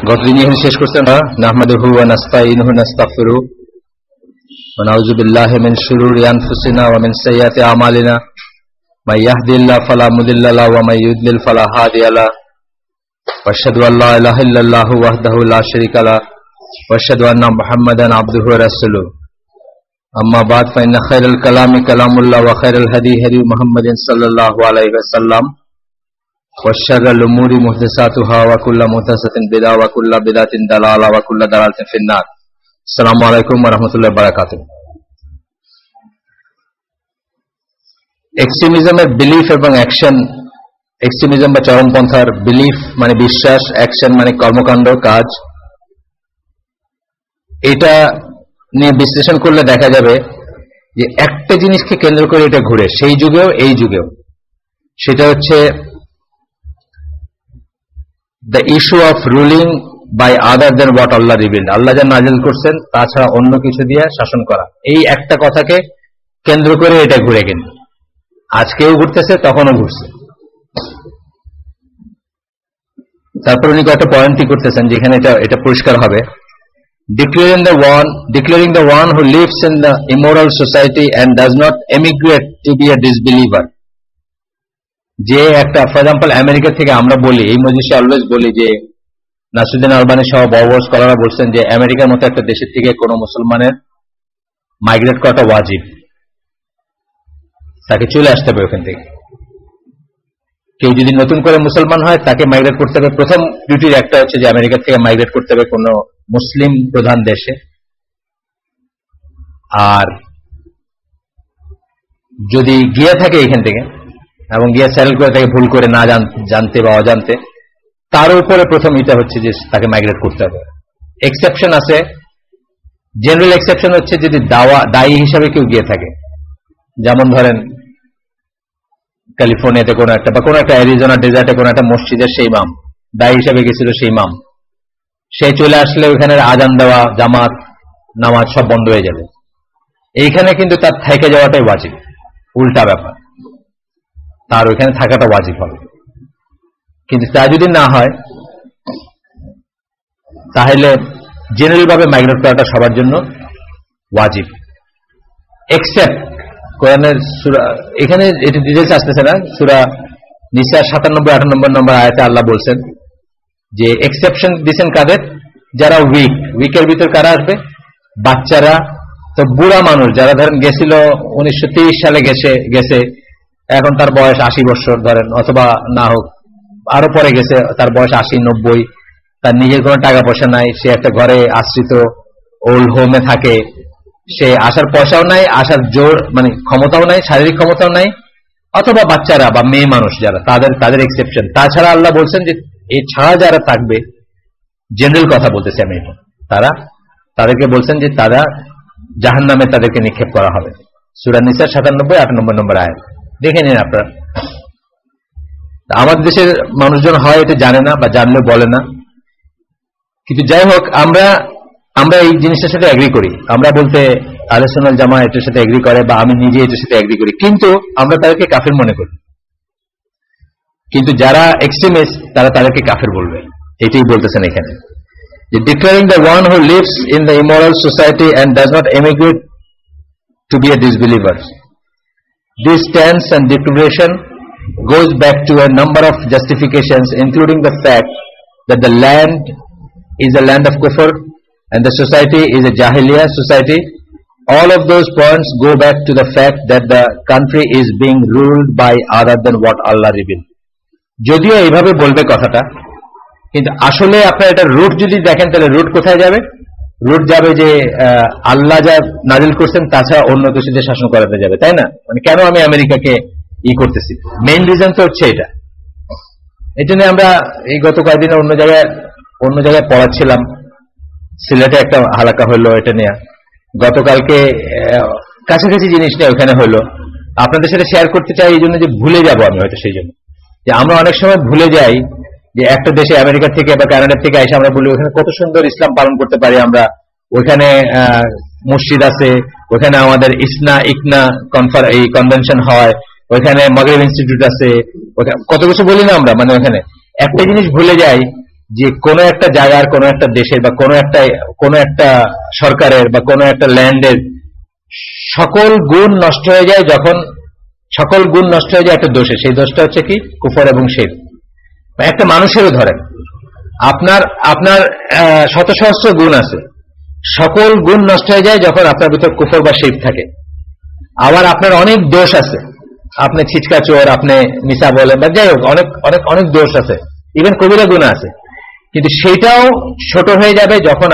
গতদিন এখানে শেষ করছেন নাহমাদুহু ওয়া নাস্তাঈনুহু ওয়া নাস্তাগফিরুহু ওয়া নাউযু বিল্লাহি মিন শুরুরি আনফুসিনা ওয়া মিন সাইয়্যাতি আমালিনা মা ইয়াহদিল্লাহু ফালা মুদিল্লা লাহু ওয়া মা ইউদ্লিল ফালা হাদিয়া লাহু ওয়া আশহাদু আল্লা ইলাহা ইল্লাল্লাহু ওয়াহদাহু লা শারীকা লাহু ওয়া আশহাদু আন্না মুহাম্মাদান আবদুহু ওয়া রাসূলুহু আম্মা বা'দ ফা ইন্না খায়রাল কালামি কালামুল্লাহ ওয়া খায়রাল হাদী হাদী মুহাম্মাদিন সাল্লাল্লাহু আলাইহি ওয়াসাল্লাম وشر الأمور محدثاتها وكل محدثة بدعة وكل بدعة ضلالة وكل ضلالة في النار. السلام عليكم ورحمة الله وبركاته. এক্সট্রিমিজমের বিলিফ এবং অ্যাকশন, এক্সট্রিমিজম বা চরমপন্থার বিলিফ মানে বিশ্বাস, অ্যাকশন মানে কর্মকাণ্ড, কাজ, এটা নিয়ে বিশ্লেষণ করলে দেখা যাবে যে একটা জিনিসকে কেন্দ্র করে এটা ঘুরে, সেই যুগেও এই যুগেও। সেটা হচ্ছে the issue of ruling by other than what Allah revealed. আল্লাহ যা নাযিল করছেন তাছাড়া অন্য কিছু দিয়ে শাসন করা, এই একটা কথাকে কেন্দ্র করে এটা ঘুরে। কিন্তু আজকেও ঘুরতেছে, তখনও ঘুরছে। তারপর উনি কয়েকটা পয়েন্টই করতেছেন যেখানে এটা পরিষ্কার হবে। declaring the one who lives in the immoral society and does not emigrate to be a disbeliever. যে একটা, ফর এক্সাম্পল, আমেরিকা থেকে আমরা বলি, এই মজলিসে অলওয়েজ বলি যে নাসিরুদ্দিন আলবানী সহ বড় বড় স্কলাররা বলছেন যে আমেরিকার মতো একটা দেশের থেকে কোনো মুসলমানের মাইগ্রেট করাটা ওয়াজিব, তাকে চলে আসতে হবে ওখান থেকে। কেউ যদি নতুন করে মুসলমান হয় তাকে মাইগ্রেট করতে হবে। প্রথম ডিউটির একটা হচ্ছে যে আমেরিকা থেকে মাইগ্রেট করতে হবে কোনো মুসলিম প্রধান দেশে। আর যদি গিয়ে থাকে এখান থেকে এবং গিয়ে সেটেল করে থাকে ভুল করে, না জানতে বা অজান্তে, তার উপরে প্রথম এটা হচ্ছে যে তাকে মাইগ্রেট করতে হবে। এক্সেপশন আছে, জেনারেল এক্সেপশন হচ্ছে যদি দায়ী হিসাবে কেউ গিয়ে থাকে, যেমন ধরেন ক্যালিফোর্নিয়াতে কোনো একটা বা কোনো একটা অ্যারিজোনা ডেজার্টে কোনো একটা মসজিদের সেই ইমাম দায়ী হিসাবে গেছিল, সেই ইমাম সে চলে আসলে ওইখানে আজান দেওয়া, জামাত, নামাজ সব বন্ধ হয়ে যাবে। এইখানে কিন্তু তার থেকে যাওয়াটাই ওয়াজিব, উল্টা ব্যাপার, তার ওইখানে থাকাটা ওয়াজিব হবে। কিন্তু তা যদি না হয় তাহলে জেনারেল ভাবে মাইগ্রেট করাটা সবার জন্য ওয়াজিব, এক্সেপ্ট কোরআনের সূরা, এখানে এটা ডিটেইলস আসতেছে না, সূরা নিসা 97-98 নম্বর আয়াতে আল্লাহ বলছেন যে এক্সেপশন দিবেন কাদের? যারা উইকের ভিতর কারা আসবে? বাচ্চারা, তো বুড়া মানুষ যারা ধরেন গেছিল 1930 সালে গেছে, এখন তার বয়স 80 বছর ধরেন, অথবা না হোক আরো পরে গেছে, তার বয়স 80-90, তার নিজের কোনো টাকা পয়সা নাই, সে একটা ঘরে আশ্রিত ওল্ড হোমে থাকে, সে আসার পয়সাও নাই, আসার জোর মানে ক্ষমতাও নাই, শারীরিক ক্ষমতাও নাই, অথবা বাচ্চারা বা মেয়ে মানুষ যারা, তাদের এক্সেপশন। তাছাড়া আল্লাহ বলছেন যে এই ছাড়া যারা থাকবে, জেনারেল কথা বলতেছে আমি, তাদেরকে বলছেন যে তারা জাহান্নামে তাদেরকে নিক্ষেপ করা হবে। সূরা নিসা 97-98 নম্বর আয়াত দেখে নিন আপনারা। আমাদের দেশের মানুষজন হয় এটা জানে না বা জানলেও বলে না, কিন্তু যাই হোক আমরা এই জিনিসটার সাথে এগ্রি করি। আমরা বলতে আহলে সুন্নাত জামাত এটার সাথে এগ্রি করে, বা আমি নিজে এটার সাথে এগ্রি করি, কিন্তু আমরা তাদেরকে কাফের মনে করি। কিন্তু যারা এক্সট্রিমিস্ট তারা তাদেরকে কাফের বলবে, এটাই বলতেছেন এখানে যে declaring the one who lives in the immoral society and does not emigrate to be a disbeliever. This stance and declaration goes back to a number of justifications, including the fact that the land is a land of kufr and the society is a jahiliyyah society. All of those points go back to the fact that the country is being ruled by other than what Allah revealed. যদিও এইভাবে বলবে কথাটা, কিন্তু আসলে আপনার এটা root যদি দেখেন তাহলে রুট কোথায় যাবে? রুট যাবে যে আল্লাহ যা নাজিল করছেন তাছাড়া অন্য কিছু দিয়ে শাসন করাতে যাবে, তাই না? মানে কেন আমি আমেরিকাকে করতেছি, মেইন রিজন তো হচ্ছে এটা। এই জন্য আমরা এই গত কয়েকদিনে অন্য জায়গায় পড়াচ্ছিলাম, সিলেটে একটা হালাকা হইলো এটা নিয়ে, গতকালকে কাছাকাছি জিনিস নিয়ে ওখানে হইলো। আপনাদের সাথে শেয়ার করতে চাই এই জন্য যে ভুলে যাব আমি, হয়তো সেই জন্য যে আমরা অনেক সময় ভুলে যাই যে একটা দেশে আমেরিকা থেকে বা কানাডা থেকে এসে আমরা বলি ওখানে কত সুন্দর ইসলাম পালন করতে পারি আমরা, ওইখানে মসজিদ আছে, ওখানে আমাদের ইকনা কনভেনশন হয়, ওইখানে মাগরিব ইনস্টিটিউট আছে, কত কিছু বলি না আমরা। মানে ওখানে একটা জিনিস ভুলে যাই যে কোনো একটা জায়গার, কোনো একটা দেশের বা কোনো একটা সরকারের বা কোনো একটা ল্যান্ডের সকল গুণ নষ্ট হয়ে যায় যখন সকল গুণ নষ্ট হয়ে যায় একটা দোষে। সেই দোষটা হচ্ছে কি? কুফর এবং শিরক। একটা মানুষেরও ধরেন, আপনার আপনার শত সহস্র গুণ আছে, সকল গুণ নষ্ট হয়ে যায় যখন আপনার ভিতর কুফর বা শিরক থাকে। আবার আপনার অনেক দোষ আছে, আপনি ছিচকা চোর, আপনি মিশা বলেন বা যাই হোক, অনেক অনেক অনেক দোষ আছে, ইভেন কবিরা গুণ আছে, কিন্তু সেটাও ছোট হয়ে যাবে যখন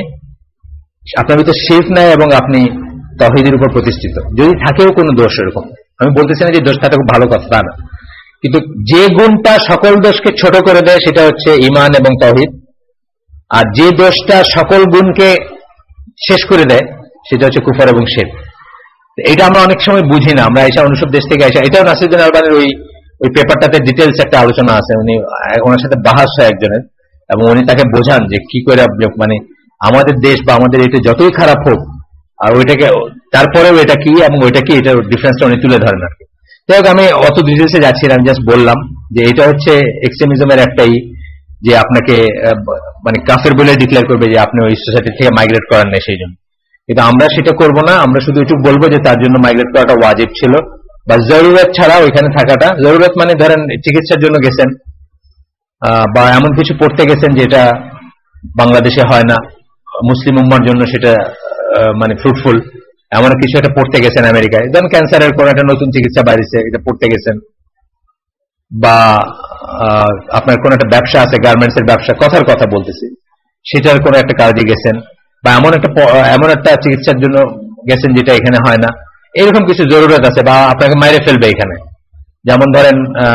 আপনার ভিতর শিরক নাই এবং আপনি তাওহীদের উপর প্রতিষ্ঠিত। যদি থাকেও কোনো দোষ, এরকম আমি বলতেছি না যে দোষ থাকা খুব ভালো কথা, তা না, কিন্তু যে গুণটা সকল দোষকে ছোট করে দেয় সেটা হচ্ছে ঈমান এবং তাওহীদ, আর যে দোষটা সকল গুণকে শেষ করে দেয় সেটা হচ্ছে কুফর এবং শিরক। এটা আমরা অনেক সময় বুঝি না। আমরা এসে অনুসব দেশ থেকে এসে, এটাও নাসিরুদ্দিন আলবানীর ওই পেপারটাতে ডিটেলস একটা আলোচনা আছে, ওনার সাথে বাহাস হয় একজনের, এবং উনি তাকে বোঝান যে কি করে মানে আমাদের দেশ বা আমাদের এটা যতই খারাপ হোক, আর ওইটাকে তারপরেও এটা কি এবং ওইটা কি, এটার ডিফারেন্সটা উনি তুলে ধরেন আর কি। যাই হোক, আমি অত ডিটেলসে যাচ্ছি না, আমি জাস্ট বললাম যে এটা হচ্ছে এক্সট্রিমিজমের একটাই, যে আপনাকে মানে কাফের বলে ডিক্লেয়ার করবে যে আপনি ওই সোসাইটি থেকে মাইগ্রেট করেন না সেই জন্য। কিন্তু আমরা সেটা করব না, আমরা শুধু একটু বলবো যে তার জন্য মাইগ্রেট করাটা ওয়াজিব ছিল, বা জরুরত ছাড়া ওইখানে থাকাটা। জরুরত মানে ধরেন চিকিৎসার জন্য গেছেন, বা এমন কিছু পড়তে গেছেন যেটা বাংলাদেশে হয় না, মুসলিম উম্মার জন্য সেটা মানে ফ্রুটফুল, এমন কিছু একটা পড়তে গেছেন আমেরিকায়, ধরেন ক্যান্সারের কোন একটা নতুন চিকিৎসা বাড়িছে, এটা পড়তে গেছেন, বা আপনার কোন একটা ব্যবসা আছে, গার্মেন্টস এর ব্যবসা, কথার কথা বলতেছি, সেটার কোন একটা কাজে গেছেন, বা এমন একটা চিকিৎসার জন্য গেছেন যেটা এখানে হয় না, এরকম কিছু জরুরত আছে, বা আপনাকে মাইরে ফেলবে এখানে। যেমন ধরেন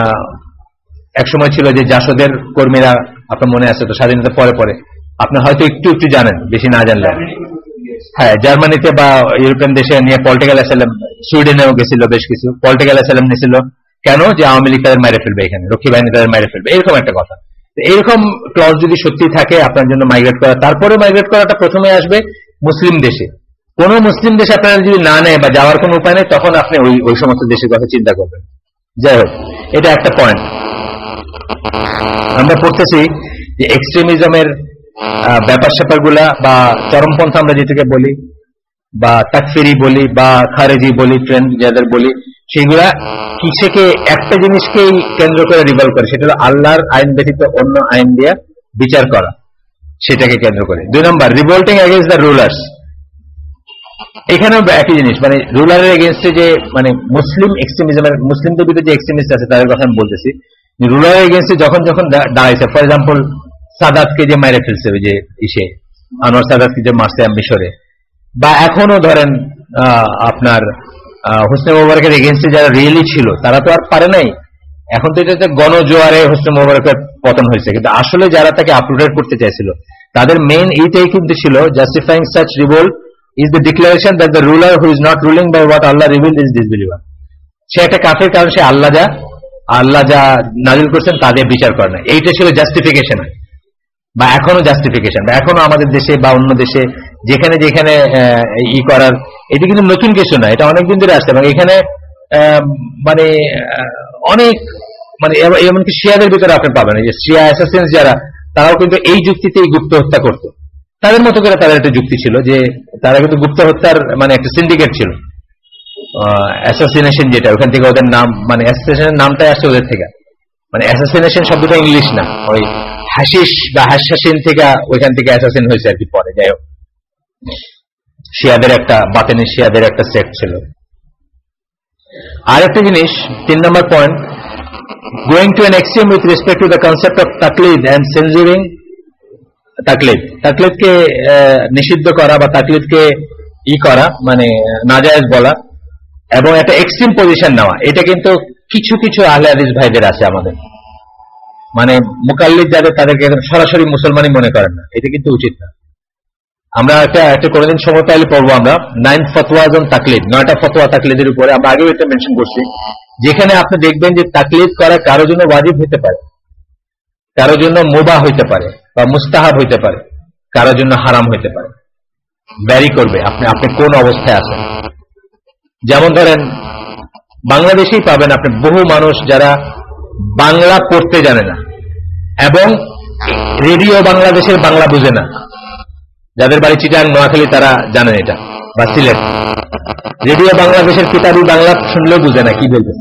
এক সময় ছিল যে জাসদের কর্মীরা, আপনার মনে আছে তো, স্বাধীনতার পরে পরে আপনি হয়তো একটু একটু জানেন, বেশি না জানলে, হ্যাঁ, জার্মানিতে বা ইউরোপিয়ান দেশে নিয়ে পলিটিক্যাল অ্যাসাইলাম, সুইডেনেও গেছিল বেশ কিছু, পলিটিক্যাল অ্যাসাইলাম নিয়েছিল কেন? যে আওয়ামী লীগ তাদের মাইরে ফেলবে এখানে, রক্ষী বাহিনী তাদের মাইরে ফেলবে, এরকম একটা কথা। এইরকম ক্লজ যদি সত্যি থাকে আপনার জন্য মাইগ্রেট করা, তারপরে মাইগ্রেট করাটা প্রথমে আসবে মুসলিম দেশে। কোন মুসলিম দেশে আপনারা যদি না নেয় বা যাওয়ার কোনো উপায় নেই, তখন আপনি ওই সমস্ত দেশের কথা চিন্তা করবেন। যাই হোক, এটা একটা পয়েন্ট। আমরা পড়তেছি যে এক্সট্রিমিজমের ব্যাপার স্যাপার গুলা, বা চরমপন্থা আমরা যেটাকে বলি, বা তাকফিরি বলি, বা খারেজি বলি, ট্রেন্ড যাদের বলি, সেগুলা কিসেকে, একটা জিনিসকেই কেন্দ্র করে রিভলভ করে, সেটা হলো আল্লাহর আইন ব্যতীত অন্য আইন দিয়ে বিচার করা, সেটাকে কেন্দ্র করে। 2 number, revolting against the rulers. এখানেও একই জিনিস, মানে রুলারের এগেইনস্টে যে মানে মুসলিম এক্সট্রিমিজমের, মুসলিমদের ভিতরে যে এক্সট্রিমিস্ট আছে তাদের কথা আমি বলতেছি, রুলারের এগেইনস্টে যখন যখন দাঁড়াইছে, ফর এক্সাম্পল সাদাতকে যে মাইরে ফেলছে, ওই যে আনোয়ার সাদাতকে যে মারছে মিশরে, বা এখনো ধরেন আপনার হোসনে মোবারকের এগেইনস্টে যারা রিয়েলি ছিল তারা তো আর পারে নাই, এখন তো এটা গণজোয়ারে হোসনে মোবারকের পতন হয়েছে, কিন্তু আসলে যারা তাকে আপলোডেড করতে চাইছিল তাদের মেইন এইটাই কিন্তু ছিল, justifying such revolt is the declaration that the ruler who is not ruling by what Allah revealed is disbeliever. সে একটা কাফের, কারণ সে আল্লাহ যা নাজিল করছেন তাদের বিচার করে না। এইটা ছিল জাস্টিফিকেশন, বা এখনো জাস্টিফিকেশন, বা এখনো আমাদের দেশে বা অন্য দেশে যেখানে যেখানে করার, এটা কিন্তু নতুন কিছু না, এটা অনেকদিন ধরে আসছে। এবং এখানে মানে অনেক, মানে এমনকি শিয়াদের ভিতরে আপনি পাবেন, যে শিয়া অ্যাসাসিনস যারা, তারাও কিন্তু এই যুক্তিতেই গুপ্ত হত্যা করতো। তাদের মতো করে তাদের একটা যুক্তি ছিল যে তারা কিন্তু গুপ্ত হত্যার মানে একটা সিন্ডিকেট ছিল, অ্যাসাসিনেশন যেটা, ওখান থেকে ওদের নাম, মানে অ্যাসাসিনেশনের নামটাই আসছে ওদের থেকে, মানে অ্যাসাসিনেশন শব্দটা ইংলিশ না, ওই হাসিস বা হাসাসিন থেকে, ওইখান থেকে অ্যাসাসিন হয়েছে আর কি পরে। যাই হোক, শিয়াদের একটা বাতেনি, শিয়াদের একটা সেক্ট ছিল। আর একটা জিনিস, 3 নম্বর point, going to an extreme with respect to the concept of তাকলিদ অ্যান্ড সেনজুরিং তাকলিদকে নিষিদ্ধ করা বা তাকলিদকে করা, মানে নাজায়েজ বলা, এবং একটা এক্সট্রিম পজিশন নেওয়া, এটা কিন্তু কিছু কিছু আহলে হাদিস ভাইদের আছে আমাদের, মানে মুকাল্লিদ যাদের, তাদেরকে সরাসরি মুসলমানই মনে করেন না, এটা কিন্তু উচিত না। আমরা একটা কোনদিন সময় পাইলে পড়বো আমরা 9 ফতোয়াজ অন তাকলিদ, 9টা ফতোয়া তাকলিদের উপরে। আমরা আগেও এটা মেনশন করছি, যেখানে আপনি দেখবেন যে তাকলিদ করা কারো জন্য ওয়াজিব হতে পারে, কারো জন্য মুবাহ হইতে পারে বা মুস্তাহাব হইতে পারে, কারো জন্য হারাম হইতে পারে, ব্যারি করবে আপনি কোন অবস্থায় আছেন। যেমন ধরেন বাংলাদেশেই পাবেন আপনি বহু মানুষ যারা বাংলা পড়তে জানে না এবং রেডিও বাংলাদেশের বাংলা বুঝে না, যাদের বাড়ি চিটাং নোয়াখালী তারা জানেন এটা, বা সিলেট। রেডিও বাংলাদেশের কিতাবি বাংলা শুনলেও বুঝে না কি বলবে,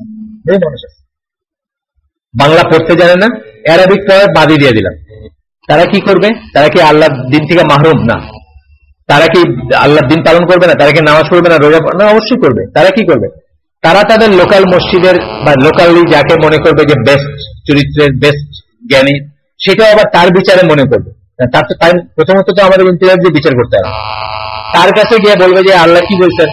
বাংলা পড়তে জানে না, অ্যারাবিক পড়ে বাদই দিয়ে দিলাম। তারা কি করবে? তারা কি আল্লাহর দিন থেকে মাহরুম? না। তারা কি আল্লাহর দিন পালন করবে না? তারা কি নামাজ পড়বে না, রোজা না? অবশ্যই করবে। তারা কি করবে? তারা তাদের লোকাল মসজিদের বা লোকালি যাকে মনে করবে যে বেস্ট চরিত্রের, বেস্ট জ্ঞানী, সেটাও আবার তার বিচারে মনে করবে। তার তো প্রথমত তো আমাদের ইন্টারনেট দিয়ে বিচার করতে হবে। তার কাছে গিয়ে বলবে যে আল্লাহ কি বলছেন,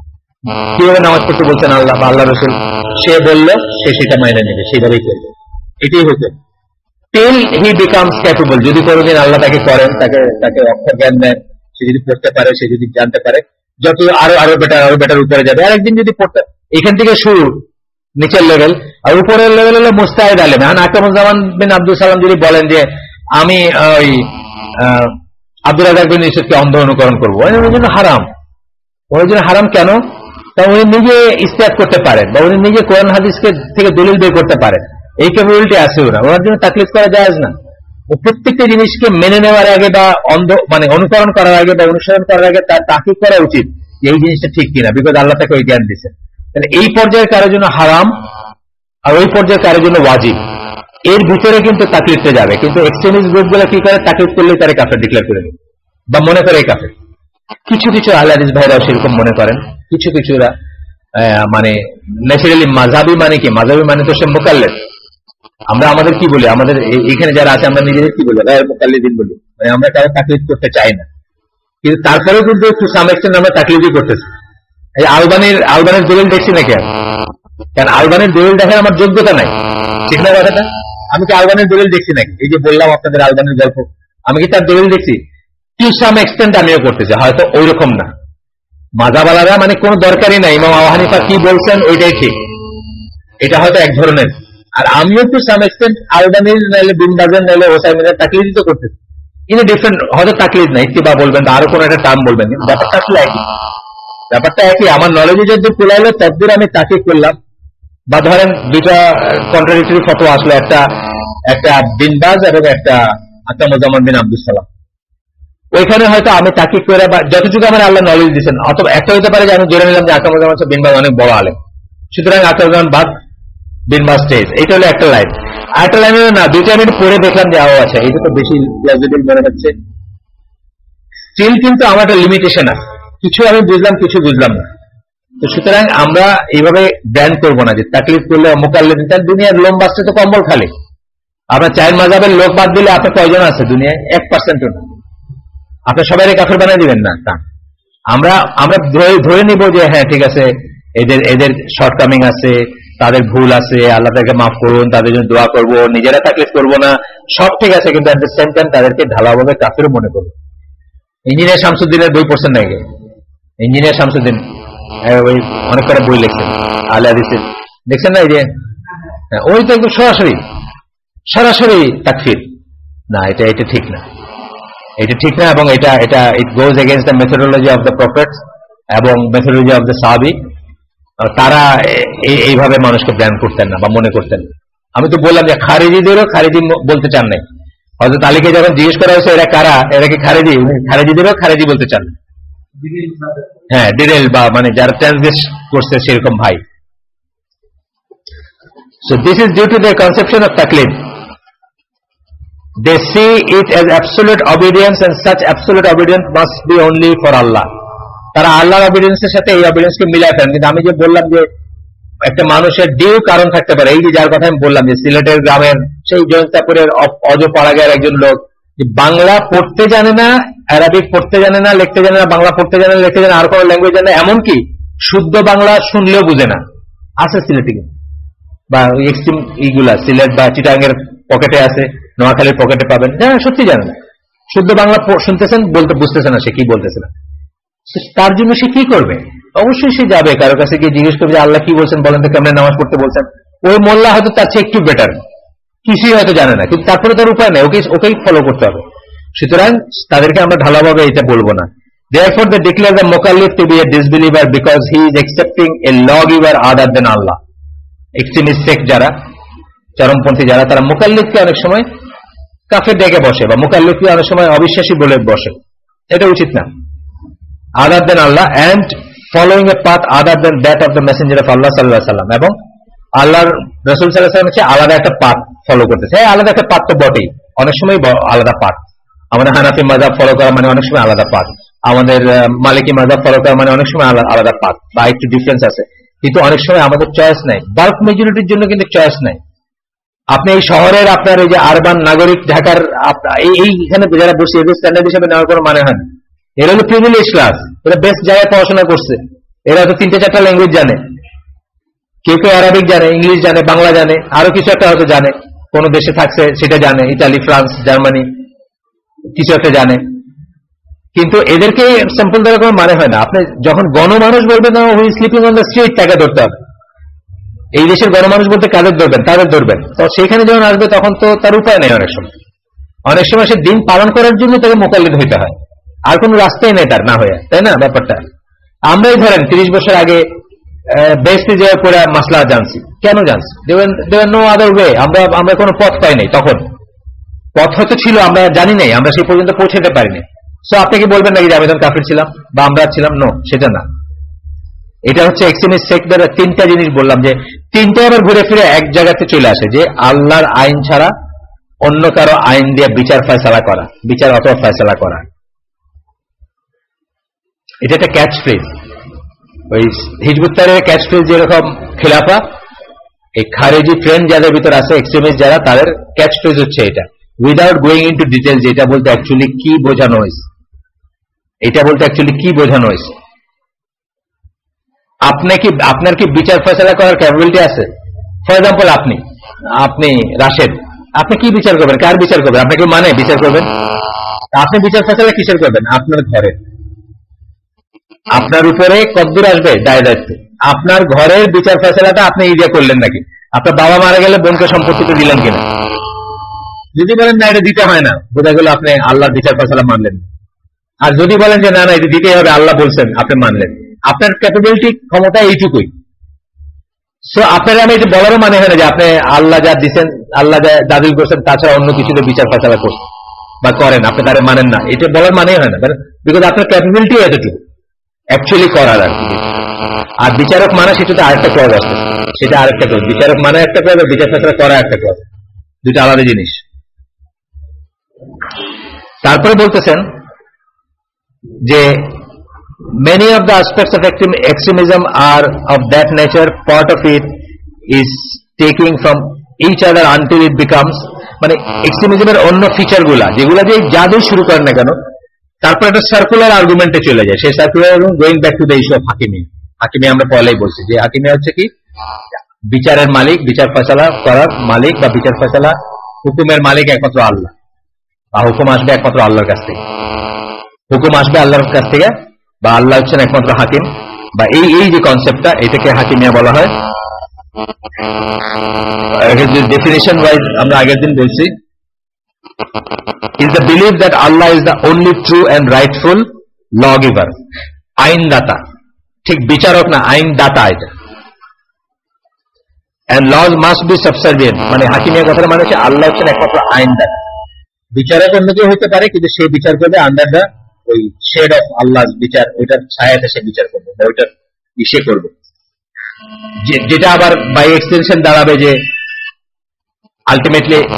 কিভাবে নামাজ পড়তে বলছেন আল্লাহ বা আল্লাহ রসুল, সে বললো, সে সেটা মাইনে নেবে, সেইভাবেই করবে। এটাই হতো টিল হি বিকামস ক্যাপেবল। যদি কোনোদিন আল্লাহ তাকে করেন, তাকে অক্ষর জ্ঞান দেন, সে যদি পড়তে পারে, সে যদি জানতে পারে, যত আরো বেটার উপরে যাবে। আর একদিন যদি পড়তে, এখান থেকে শুরু নিচের লেভেল, আর উপরের লেভেল হলো মুস্তাহিদ আলেম। এখন আকরামুজ্জামান বিন আব্দুল সালাম যদি বলেন যে আমি ওই আব্দুল রাজাক বিন ইউসুফকে অন্ধ অনুকরণ করবো, ওই জন্য হারাম। ওই জন্য হারাম কেন? তা উনি নিজে ইস্তেহাদ করতে পারেন, বা উনি নিজে কোরআন হাদিসকে থেকে দলিল বের করতে পারেন, এই ক্যাপাবিলিটি আছে ওরা। ওনার জন্য তাকলিদ করা যায় না। ও প্রত্যেকটা জিনিসকে মেনে নেওয়ার আগে বা অনুকরণ করার আগে বা অনুসরণ করার আগে তার তাকিদ করা উচিত এই জিনিসটা ঠিক কিনা, বিকজ আল্লাহ তাকে ওই জ্ঞান দিচ্ছেন। তাহলে এই পর্যায়ে কারোর জন্য হারাম, আর ওই পর্যায়ে কারোর জন্য ওয়াজিব, এর ভিতরে কিন্তু তাকলিদতে যাবে। কিন্তু এক্সট্রিমিস্ট গ্রুপগুলো কি করে? তাকলিদ করলেই তারা কাফের ডিক্লেয়ার করে দেবে বা মনে করে এই কাফের। কিছু কিছু আহলে হাদিস ভাইরাও সেরকম মনে করেন, কিছু কিছুরা মানে ন্যাচারালি মাযহাবী মানে কি? মাযহাবী মানে তো সে মুকাল্লিদ। আমরা আমাদের কি বলি, আমাদের এখানে যারা আছে আমরা নিজেদের কি বলি? মুকাল্লিদিন বলি, মানে আমরা কারো তাকলিদ করতে চাই না, কিন্তু তারপরেও কিন্তু একটু সাম এক্সটেন্ট আমরা তাকলিদই করতেছি। এই আলবানির দলিল দেখছি নাকি? কারণ আলবানির দলিল দেখার আমার যোগ্যতা নাই, ঠিক না কথাটা? আমি কি আলবানির দলিল দেখছি নাকি? এই যে বললাম আপনাদের আলবানির গল্প, আমি কি তার দলিল দেখছি? টু সাম এক্সটেন্ট আমিও করতেছি, হয়তো ওই রকম না। মাযহাবওয়ালারা মানে কোনো দরকারই নাই, ইমাম আবু হানিফা কি বলছেন ওইটাই ঠিক, এটা হয়তো এক ধরনের। আর আমিও টু সাম এক্সটেন্ট আলবানির নাইলে বিন বাজের নাইলে ওসাইমিনের তাকলিদই তো করতেছি। ইনি ডিফারেন্ট, হয়তো তাকলিদ নাই, ইত্তিবা বলবেন বা আরো কোনো একটা টার্ম বলবেন, কিন্তু ব্যাপারটা আসলে একই। ব্যাপারটা একই। আমার নলেজে যদি কুলাইলো তদ্দূর আমি তাকিদ করলাম, বা ধরেন দুইটা কন্ট্রাডিক্টরি ফতোয়া আসলো, একটা বিন বাজ এবং একটা আকরামুজ্জামান বিন আব্দুল সালাম, ওইখানে হয়তো আমি তাকিদ করে বা যতটুকু আমার আল্লাহ নলেজ দিচ্ছেন, অথবা একটা হতে পারে যে আমি জেনে নিলাম যে আকরামুজ্জামান বিন বাজ অনেক বড় আলেম, সুতরাং আকরামুজ্জামান বাদ বিন বাজ স্টেজ, এইটা হলো একটা লাইন। আর একটা লাইন না, দুইটা আমি পড়ে দেখলাম যে আচ্ছা এটা তো বেশি প্লজিবল মনে হচ্ছে। স্টিল কিন্তু আমার একটা লিমিটেশন আছে, কিছু আমি বুঝলাম, কিছু বুঝলাম না। তো সুতরাং আমরা এইভাবে ব্যান করবো না যে তাকলিদ করলে মুকাল্লিদ। দুনিয়ার লোম বাঁচতে তো কম্বল খালি। আপনার চায়ের মাযহাবের লোক বাদ দিলে আপনার কয়জন আছে দুনিয়ায়? 1% না। আপনি সবাই কাফের বানিয়ে দিবেন না তা। আমরা ধরে নিব যে হ্যাঁ ঠিক আছে, এদের শর্টকামিং আছে, তাদের ভুল আছে, আল্লাহ তাকে মাফ করুন, তাদের জন্য দোয়া করব, নিজেরা তাকলিদ করবো না, সব ঠিক আছে, কিন্তু এট দ্য সেম টাইম তাদেরকে ঢালাওভাবে কাফেরও মনে করবো। ইঞ্জিনিয়ার শামসুদ্দিনের বই পড়ছেন নাকি? ইঞ্জিনিয়ার শামসুদ্দিন ওই অনেক করে বই লিখছেন আহলে হাদিসের, দেখছেন না? এই যে ওই তো একদম সরাসরি তাকফির। না, এটা ঠিক না, এটা ঠিক না। এবং এটা it goes against the methodology of the prophets এবং মেথোডোলজি অফ দ্য সাহাবী। তারা এইভাবে মানুষকে ব্যান করতেন না বা মনে করতেন না। আমি তো বললাম যে খারিজিদেরও খারিজি বলতে চান নাই। হযরত আলীকে যখন জিজ্ঞেস করা হয়েছে এরা কারা, এরা কি খারিজি, খারিজিদেরও খারিজি বলতে চান না। হ্যাঁ, ডিরেল বা মানে যারা ট্রান্সগ্রেস করছে সেরকম ভাই। So this is due to their conception of taqlid. They see it as absolute obedience, and such absolute obedience must be only for Allah. তারা আল্লাহর অবিডিয়েন্সের সাথে এই অবিডিয়েন্সকে মিলাই ফেলেন। কিন্তু আমি যে বললাম যে একটা মানুষের ডিউ কারণ থাকতে পারে, এই যে যার কথা আমি বললাম যে সিলেটের গ্রামের সেই জয়ন্তাপুরের অজপাড়াগার একজন লোক বাংলা পড়তে জানে না, আরবিক পড়তে জানে না, লিখতে জানে না, বাংলা পড়তে জানে না, লিখতে জানে না, আর কোনো ল্যাঙ্গুয়েজ জানে না, এমনকি শুদ্ধ বাংলা শুনলেও বুঝে না, আছে সিলেটে বা এক্সট্রিম এইগুলা সিলেট বা চিটাঙ্গের পকেটে আছে, নোয়াখালীর পকেটে পাবেন, সত্যি জানে না, শুদ্ধ বাংলা শুনতেছেন, বলতে বুঝতেছে না সে কি বলতেছে না। তার জন্য সে কি করবে? অবশ্যই সে যাবে কারো কাছে গিয়ে জিজ্ঞেস করবে যে আল্লাহ কি বলছেন বলেন তো, কেমন নামাজ পড়তে বলছেন। ওই মোল্লা হয়তো তার চেয়ে একটু বেটার, কিছুই হয়তো জানে না, কিন্তু তারপরে তার উপায় নেই, ওকেই ফলো করতে হবে। সুতরাং তাদেরকে আমরা ঢালাভাবে এটা বলবো না। Therefore they declare the mukallif to be a disbeliever because he is accepting a lawgiver other than Allah. Extremist sect যারা, চরমপন্থী যারা, তারা মুকাল্লিদকে অনেক সময় কাফের ডেকে বসে বা মুকাল্লিফ অনেক সময় অবিশ্বাসী বলে বসে, এটা উচিত না। Other than Allah and following a path other than that of the messenger of Allah সাল্লাল্লাহু আলাইহি ওয়াসাল্লাম, এবং আল্লাহর রাসূল সাল্লাল্লাহু আলাইহি ওয়াসাল্লাম হচ্ছে আলাদা একটা পাথ ফলো করতেছে। হ্যাঁ, আলাদা একটা পাথ তো বটেই, অনেক সময় আলাদা পাথ। আমাদের হানাফি মাযহাব ফলো করা মানে অনেক সময় আলাদা পাথ, আমাদের মালিকি মাযহাব ফলো করা মানে অনেক সময় আলাদা পাথ বা একটু ডিফারেন্স আছে, কিন্তু অনেক সময় আমাদের চয়েস নাই। বাল্ক মেজরিটির জন্য কিন্তু চয়েস নাই। আপনি এই শহরের আপনার এই যে আরবান নাগরিক ঢাকার এইখানে যারা বসে এদের স্ট্যান্ডার্ড হিসেবে নেওয়ার কোনো মানে হয় না। এরা হলো প্রিভিলেজ ক্লাস, এরা বেস্ট জায়গায় পড়াশোনা করছে, এরা তো 3-4টা ল্যাঙ্গুয়েজ জানে, কেউ কেউ আরবিক জানে, ইংলিশ জানে, বাংলা জানে, আরো কিছু একটা হয়তো জানে, কোন দেশে থাকছে সেটা জানে, ইতালি, ফ্রান্স, জার্মানি কিছু একটা জানে, কিন্তু এদেরকে স্যাম্পল দেওয়ার কোনো মানে হয় না। আপনি যখন গণমানুষ বলবেন না who sleeping on the street, তাকে ধরতে হবে। এই দেশের গণমানুষ বলতে কাদের ধরবেন? তাদের ধরবেন। তো সেখানে যখন আসবে তখন তো তার উপায় নেই। অনেক সময় সে দিন পালন করার জন্য তাকে মোকাল্লিদ হইতে হয়, আর কোনো রাস্তাই নেই তার না হয়ে, তাই না ব্যাপারটা? আমরাই ধরেন 30 বছর আগে বেস্টে যাওয়ার পরে মাসলা জানছি। কেন জানছি? দেওয়ার নো আদার ওয়ে। আমরা কোনো পথ পাই নাই। তখন পথ হয়তো ছিল, আমরা জানি নাই, আমরা সেই পর্যন্ত পৌঁছাতে পারিনি। সো আপনি কি বলবেন নাকি যে আমি তখন কাফির ছিলাম বা আমরা ছিলাম? নো, সেটা না। এটা হচ্ছে এক্সট্রিমিস্ট সেক্টর। 3টা জিনিস বললাম, যে 3টা আবার ঘুরে ফিরে এক জায়গাতে চলে আসে, যে আল্লাহর আইন ছাড়া অন্য কারো আইন দিয়ে বিচার ফয়সালা করা, বিচার অথবা ফয়সালা করা। এটা একটা ক্যাচ ফ্রেজ। ওই হিজবুত তাহরীরের ক্যাচ ফ্রেজ যেরকম খিলাফা, এই খারেজি ট্রেন্ড যাদের ভিতর আছে, এক্সট্রিমিস্ট যারা, তাদের ক্যাচ ফ্রেজ হচ্ছে এটা, উইদাউট গোয়িং ইনটু ডিটেইলস। এটা বলতে অ্যাকচুয়ালি কি বোঝানো হয়েছে, এটা বলতে অ্যাকচুয়ালি কি বোঝানো হয়েছে। আপনার কি বিচার ফয়সালা করার ক্যাপাবিলিটি আছে? ফর এক্সাম্পল, আপনি রাশেদ, আপনি কি বিচার করবেন? কার বিচার করবেন? আপনাকে মানে বিচার করবেন? আপনি বিচার ফয়সালা কিসের করবেন? আপনার ঘরে। আপনার উপরে কদ্দুর আসবে দায় দায়িত্ব? আপনার ঘরের বিচার ফয়সালাটা আপনি ইয়ে করলেন নাকি? আপনার বাবা মারা গেলে বোনকে সম্পত্তিতে দিলেন কিনা? যদি বলেন না এটা দিতে হয় না, বোঝা গেল আপনি আল্লাহর বিচার ফয়সালা মানলেন। আর যদি বলেন যে না না এটা দিতেই হবে, আল্লাহ বলছেন, আপনি মানলেন। আপনার ক্যাপাবিলিটি, ক্ষমতা এইটুকুই। সো আপনার আমি এটা বলারও মানে হয় না যে আপনি আল্লাহ যা দিচ্ছেন, আল্লাহ যা দাবি করছেন, তাছাড়া অন্য কিছুতে বিচার ফয়সালা করছেন বা করেন, আপনি তারা মানেন না, এটা বলার মানেই হয় না। বিকজ আপনার ক্যাপাবিলিটি এতটুকু অ্যাকচুয়ালি করার আর কি। আর বিচারক মানে সেটাতে আরেকটা ক্লজ আসছে, সেটা আরেকটা ক্লজ। বিচারক মানে একটা ক্লজ, আর বিচার ফয়সালা করা একটা ক্লজ, দুটো আলাদা জিনিস। তারপরে বলতেছেন যে many of the aspects of extremism are of that nature, part of it is taking from each other until it becomes, মানে এক্সট্রিমিজমের অন্য ফিচার গুলা যেগুলা দিয়ে জাদু শুরু করেন না কেন, তারপর একটা সার্কুলার আর্গুমেন্টে চলে যায়। সেই circular going back to the issue of হাকিমি। হাকিমি আমরা পরেই বলছি যে হাকিমি হচ্ছে কি? বিচারের মালিক, বিচার ফয়সালা করার মালিক বা বিচার ফয়সালা হুকুমের মালিক একমাত্র আল্লাহ, বা হুকুম আসবে একমাত্র আল্লাহর কাছ থেকে। হুকুম আসবে আল্লাহর কাছ থেকে, বা আল্লাহ হচ্ছেন একমাত্র হাকিম, বা এই যে কনসেপ্টটা, এটাকে হাকিমিয়া বলা হয়। ডেফিনিশন ওয়াইজ আমরা আগের দিন বলছি, is the belief that Allah is the only true and rightful lawgiver, আইনদাতা। ঠিক বিচারক না, আইনদাতা এটা। and laws must be subservient, মানে হাকিমিয়া কথার মানে হচ্ছে আল্লাহ হচ্ছেন একমাত্র আইনদাতা। বিচারক অন্য কেউ হতে পারে, কিন্তু সে বিচার করবে আন্ডার দ্য ওই শেড অফ আল্লাহ বিচার, ওইটার ছায়াতে সে বিচার করবে, ওইটার ইসে করবে, যেটা আবার বাই এক্সটেনশন দাঁড়াবে যে আলটিমেটলি।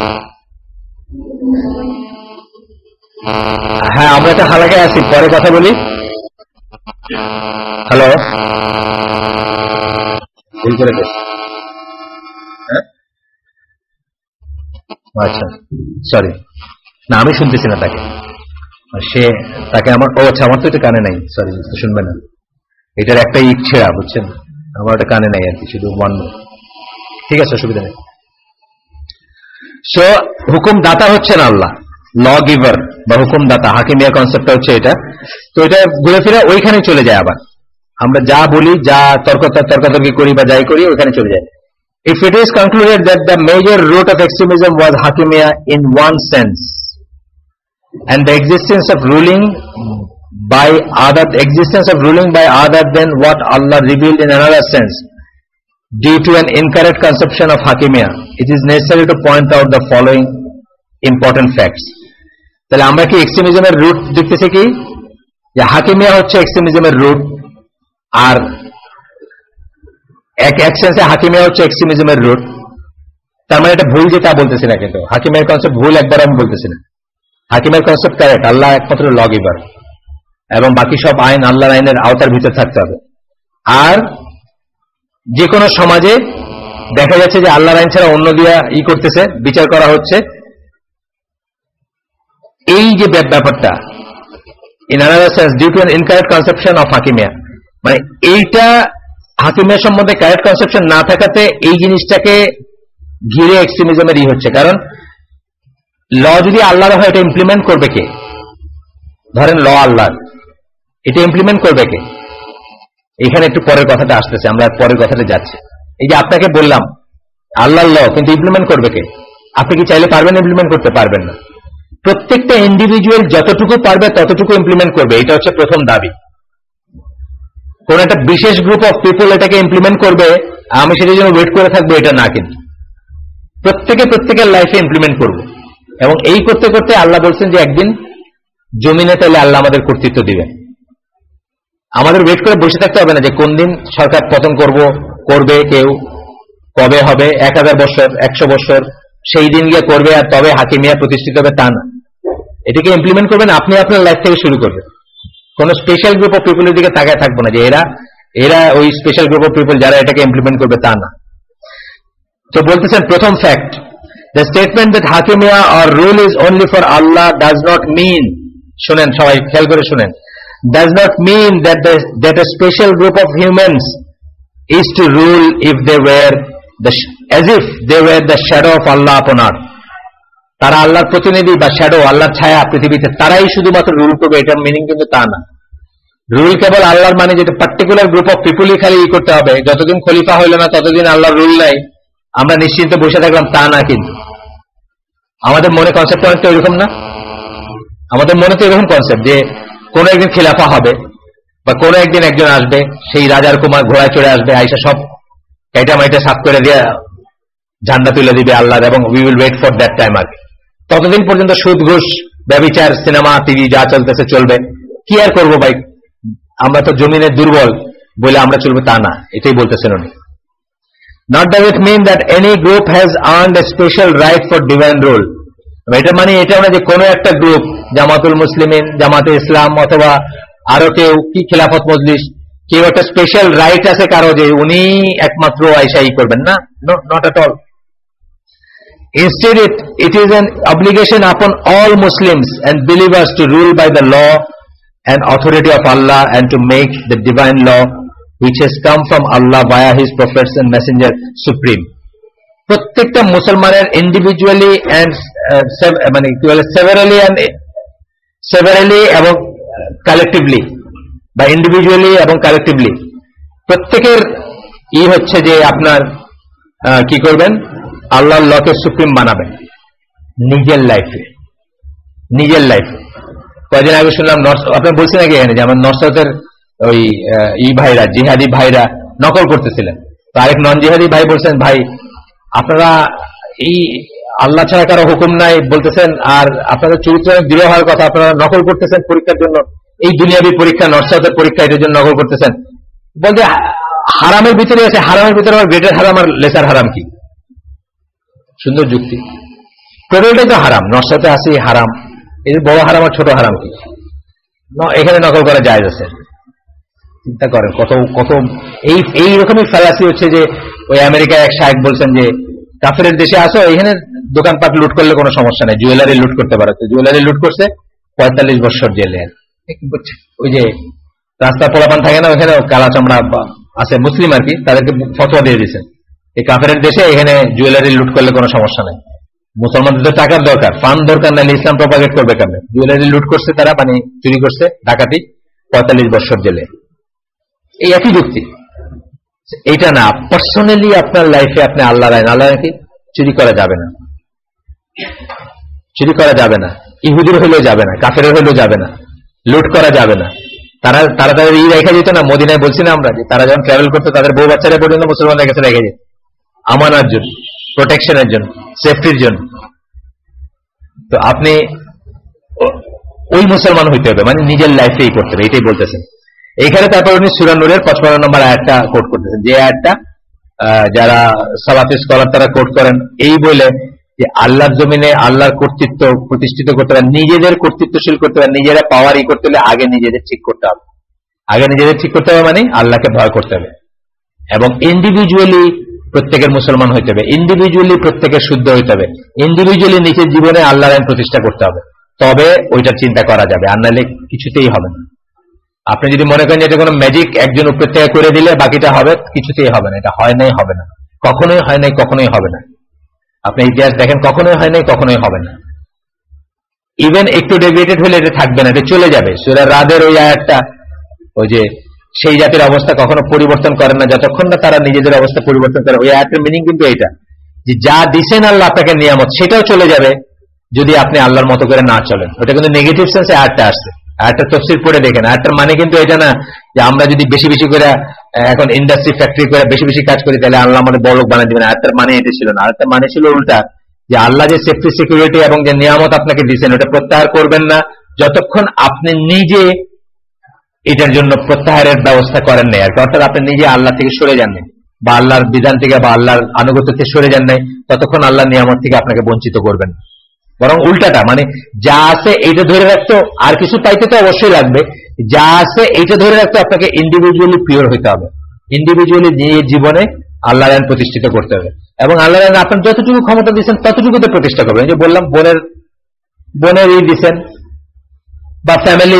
হ্যাঁ, আমরা একটা হালাকায় আছি, পরে কথা বলি। হ্যালো, ভুল করে দে। আচ্ছা, সরি, না আমি শুনতেছি না তাকে, তাকে আমার আচ্ছা, আমার তো এটা কানে নাই, সরি, শুনবে না। এটার একটা ইচ্ছা, বুঝছেন, আমার ওটা কানে নাই আর কি, শুধু ওয়ান। ঠিক আছে, অসুবিধা নেই। সো হুকুম দাতা হচ্ছেন আল্লাহ, ল গিভার বা হুকুম দাতা, হাকিমিয়া কনসেপ্টটা হচ্ছে এটা। তো এটা ঘুরে ফিরে ওইখানে চলে যায়। আবার আমরা যা বলি, যা তর্কাতর্কি করি বা যাই করি, ওইখানে চলে যায়। If it is concluded that the major root of extremism was hakimiyya in one sense, and the existence of ruling by other than what Allah revealed in another sense, due to an incorrect conception of hakimiyya, it is necessary to point out the following important facts. তাহলে আমরা কি এক্সট্রিমিজমের root দেখতেছি কি, যে হাকিমিয়া হচ্ছে এক্সট্রিমিজমের root, আর এক সেন্সে হাকিমিয়া হচ্ছে এক্সট্রিমিজমের রুট। তার মানে এটা ভুল যে তা বলতেছি না, কিন্তু হাকিমের কনসেপ্ট ভুল একবার আমি বলতেছি না। হাকিমের কনসেপ্ট কারেক্ট, আল্লাহ একমাত্র ল গিভার, এবং বাকি সব আইন আল্লাহর আইনের আওতার ভিতরে থাকতে হবে। আর যে কোনো সমাজে দেখা যাচ্ছে যে আল্লাহর আইন ছাড়া অন্য দিয়া করতেছে, বিচার করা হচ্ছে, এই যে ব্যাপারটা in another sense due to an incorrect conception of হাকিমিয়া, মানে এইটা হাকিমিয়া সম্বন্ধে কারেক্ট কনসেপশন না থাকাতে এই জিনিসটাকে ঘিরে এক্সট্রিমিজমের হচ্ছে। কারণ ল যদি আল্লাহর হয়, এটা ইমপ্লিমেন্ট করবে কে? ধরেন ল আল্লাহর, এটা ইমপ্লিমেন্ট করবে কে? এখানে একটু পরের কথাটা আসতেছে, আমরা পরের কথাটা যাচ্ছি। এই যে আপনাকে বললাম আল্লাহর ল, কিন্তু ইমপ্লিমেন্ট করবে কে? আপনি কি চাইলে পারবেন? ইমপ্লিমেন্ট করতে পারবেন না। প্রত্যেকটা ইন্ডিভিজুয়াল যতটুকু পারবে ততটুকু ইমপ্লিমেন্ট করবে, এটা হচ্ছে প্রথম দাবি। কোন একটা বিশেষ গ্রুপ অফ পিপল এটাকে ইমপ্লিমেন্ট করবে, আমি সেটার জন্য ওয়েট করে থাকবো, এটা না। কিন্তু প্রত্যেকের লাইফে ইমপ্লিমেন্ট করবো, এবং এই করতে করতে আল্লাহ বলছেন যে একদিন জমিনে তাহলে আল্লাহ আমাদের কর্তৃত্ব দিবেন। আমাদের ওয়েট করে বসে থাকতে হবে না যে কোন দিন সরকার পতন করবে কেউ, কবে হবে, 1000 বছর 100 বছর, সেই দিন গিয়ে করবে আর তবে হাকিমিয়া প্রতিষ্ঠিত হবে, তা না। এটাকে ইমপ্লিমেন্ট করবেন আপনি আপনার লাইফ থেকে শুরু করবেন। কোন স্পেশাল গ্রুপ অফ পিপলের দিকে তাকায় থাকবো না যে এরা ওই স্পেশাল গ্রুপ অফ পিপল যারা এটাকে ইমপ্লিমেন্ট করবে, তা না। তো বলতেছেন প্রথম ফ্যাক্ট, দ্য স্টেটমেন্ট দ্যাট হাকিমিয়া or rule is only for Allah does not mean, শুনেন সবাই খেয়াল করে শুনেন, does not mean that a special group of humans is to rule as if they were the shadow of Allah upon earth. তারা আল্লাহর প্রতিনিধি বা shadow, আল্লাহর ছায়া পৃথিবীতে, তারাই শুধুমাত্র রুল করবে, এটার মিনিং কিন্তু তা না। রুল কেবল আল্লাহর মানে যেটা পার্টিকুলার গ্রুপ অফ পিপুলই খালি করতে হবে, যতদিন খলিফা হইল না ততদিন আল্লাহর রুল নাই, আমরা নিশ্চিন্তে বসে থাকলাম, তা না। কিন্তু আমাদের মনে কনসেপ্ট অনেকটা এরকম না? আমাদের মনে তো এরকম কনসেপ্ট যে কোন একদিন খিলাফা হবে, বা কোন একদিন একজন আসবে, সেই রাজার কুমার ঘোড়ায় চড়ে আসবে, আইসা সব কাইটা মাইটা সাফ করে দিয়ে ঝান্ডা তুলে দিবে আল্লাহর, এবং we will wait for that time. আগে ততদিন পর্যন্ত সুদ ঘুষ ব্যভিচার সিনেমা টিভি যা চলতেছে চলবে, কি আর করবো ভাই, আমরা তো জমিনের দুর্বল বলে আমরা চলবে, তা না। এটাই বলতেছেন উনি। Not does it mean that any group has earned a special right for divine rule. এটা মানে এটাও না যে কোনো একটা গ্রুপ, জামাতুল মুসলিমিন, জামাতে ইসলাম, অথবা আরো কেউ, কি খিলাফত মজলিস, কেউ একটা স্পেশাল রাইট আছে কারো যে উনি একমাত্র আইসাই করবেন, না, not at all. Instead, it is an obligation upon all Muslims and believers to rule by the law and authority of Allah, and to make the divine law which has come from Allah via His prophets and messenger supreme. প্রত্যেকটা মুসলমানের individually and মানে কি বলে সেভারালি এবং collectively, বা individually এবং collectively, প্রত্যেকের হচ্ছে যে আপনার কি করবেন, আল্লাহর লকে সুপ্রিম বানাবেন নিজের লাইফে। কয়েকদিন আগে শুনলাম, আপনি বলছেন নাকি এখানে যে আমার নরসাউথের ওই ভাইরা, জিহাদি ভাইরা নকল করতেছিলেন, তো আরেক নন জিহাদি ভাই বলছেন, ভাই আপনারা এই আল্লাহ ছাড়া কারো হুকুম নাই বলতেছেন, আর আপনাদের চরিত্র অনেক দৃঢ় হওয়ার কথা, আপনারা নকল করতেছেন পরীক্ষার জন্য, এই দুনিয়াবী পরীক্ষা, নরসাউথের পরীক্ষা, এটার জন্য নকল করতেছেন। বলতে হারামের ভিতরে আছে, হারামের ভিতরে আবার গ্রেটার হারাম আর লেসার হারাম কি? সুন্দর যুক্তি। টোটালটাই তো হারাম, নরসাউথে আসি হারাম, এই বড় হারাম আর ছোট হারাম কি? এখানে নকল করা জায়েজ আছে। চিন্তা করেন কত এই রকমই ফ্যালাসি হচ্ছে যে ওই আমেরিকায় এক শায়েখ বলছেন যে কাফেরের দেশে আসো, এখানে দোকানপাট লুট করলে কোনো সমস্যা নেই, জুয়েলারি লুট করতে পারো। জুয়েলারি লুট করছে 45 বছর জেলে। ওই যে রাস্তা পোলাপান থাকে না, ওখানে কালা চামড়া আছে মুসলিম আর কি, তাদেরকে ফতোয়া দিয়ে দিয়েছেন এই কাফেরের দেশে এখানে জুয়েলারি লুট করলে কোনো সমস্যা নেই। মুসলমানদের তো টাকার দরকার, ফান্ড দরকার, না ইসলাম প্রপাগেট করবে কেন? জুয়েলারি লুট করছে তারা, মানে চুরি করছে, ডাকাতি, 45 বছর জেলে। এই একই যুক্তি। এটা না, পার্সোনালি আপনার লাইফে আপনি আল্লাহর আইন, আল্লাহ কি চুরি করা যাবে না, চুরি করা যাবে না, ইহুদির হইলেও যাবে না, কাফেরের হইলেও যাবে না, লুট করা যাবে না। তারা তাদের রেখা যেত না, মদিনায় বলছি না আমরা, যে তারা যখন ট্রাভেল করতো তাদের বউ বাচ্চারা পর্যন্ত মুসলমানদের কাছে রেখে যেত, আমানার জন্য, প্রোটেকশনের জন্য, সেফটির জন্য। তো আপনি ওই মুসলমান হইতে হবে, মানে নিজের লাইফেই করতে হবে, এটাই বলতেছেন এইখানে। তারপর উনি সূরা নূরের 55 নম্বর আয়াতটা কোট করতেছেন, যে আয়াতটা যারা সালাফি স্কলার তারা কোট করেন এই বলে যে আল্লাহর জমিনে আল্লাহর কর্তৃত্ব প্রতিষ্ঠিত করতে হবে, নিজেদের কর্তৃত্বশীল করতে হবে, নিজেরা পাওয়ারই করতে হলে আগে নিজেদের ঠিক করতে হবে। আগে নিজেদের ঠিক করতে হবে মানে আল্লাহকে ভয় করতে হবে, এবং ইন্ডিভিজুয়ালি প্রত্যেকের মুসলমান হইতে হবে, ইন্ডিভিজুয়ালি প্রত্যেকের শুদ্ধ হইতে হবে, ইন্ডিভিজুয়ালি নিজের জীবনে আল্লাহর আইন প্রতিষ্ঠা করতে হবে, তবে ওইটা চিন্তা করা যাবে, আর নাহলে কিছুতেই হবে না। আপনি যদি মনে করেন যে এটা কোনো ম্যাজিক একজন উপর থেকে করে দিলে বাকিটা হবে, কিছুতেই হবে না, এটা হয় নাই, হবে না, কখনোই হয় নাই, কখনোই হবে না। আপনি ইতিহাস দেখেন, কখনোই হয় নাই, কখনোই হবে না। ইভেন একটু ডেভিয়েটেড হলে এটা থাকবে না, এটা চলে যাবে। সূরা রাদের ওই আয়াতটা, ওই যে সেই জাতির অবস্থা কখনো পরিবর্তন করে না যতক্ষণ না তারা নিজেদের অবস্থা পরিবর্তন করে, ওই আয়াতের মিনিং কিন্তু এইটা, যে যা দিছেন আল্লাহ আপনাকে নিয়ামত সেটাও চলে যাবে যদি আপনি আল্লাহর মতো করে না চলেন। ওটা কিন্তু নেগেটিভ সেন্সে আয়াতটা আসছে। আয়াতটা তাফসীর পড়ে দেখেন, আয়াতটার মানে কিন্তু এটা না যে আমরা যদি বেশি বেশি করে এখন ইন্ডাস্ট্রি ফ্যাক্টরি করে বেশি বেশি কাজ করি তাহলে আল্লাহ আমাদের বড়লোক বানিয়ে দিবেন। আয়াতটার মানে এটা ছিল না, আয়াতটার মানে ছিল উল্টা, যে আল্লাহ যে সেফটি সিকিউরিটি এবং যে নিয়ামত আপনাকে দিচ্ছেন ওটা প্রত্যাহার করবেন না যতক্ষণ আপনি নিজে এটার জন্য প্রত্যাহারের ব্যবস্থা করেন নাই। আর অর্থাৎ আপনি নিজে আল্লাহ থেকে সরে যাননি, বা আল্লাহর বিধান থেকে বা আল্লাহর আনুগত্য থেকে সরে যান নাই, ততক্ষণ আল্লাহ নিয়ামত থেকে আপনাকে বঞ্চিত করবেন। বরং উল্টাটা, মানে যা আছে এইটা ধরে রাখতো, আর কিছু পাইতে তো অবশ্যই লাগবে, যা আছে এইটা ধরে রাখতে আপনাকে ইন্ডিভিজুয়ালি পিওর হইতে হবে, ইন্ডিভিজুয়ালি নিজের জীবনে আল্লাহর আইন প্রতিষ্ঠিত করতে হবে, এবং আল্লাহর আইন আপনার যতটুকু ক্ষমতা দিচ্ছেন ততটুকুতে প্রতিষ্ঠা করবেন। যে বললাম বোনের দিচ্ছেন, বা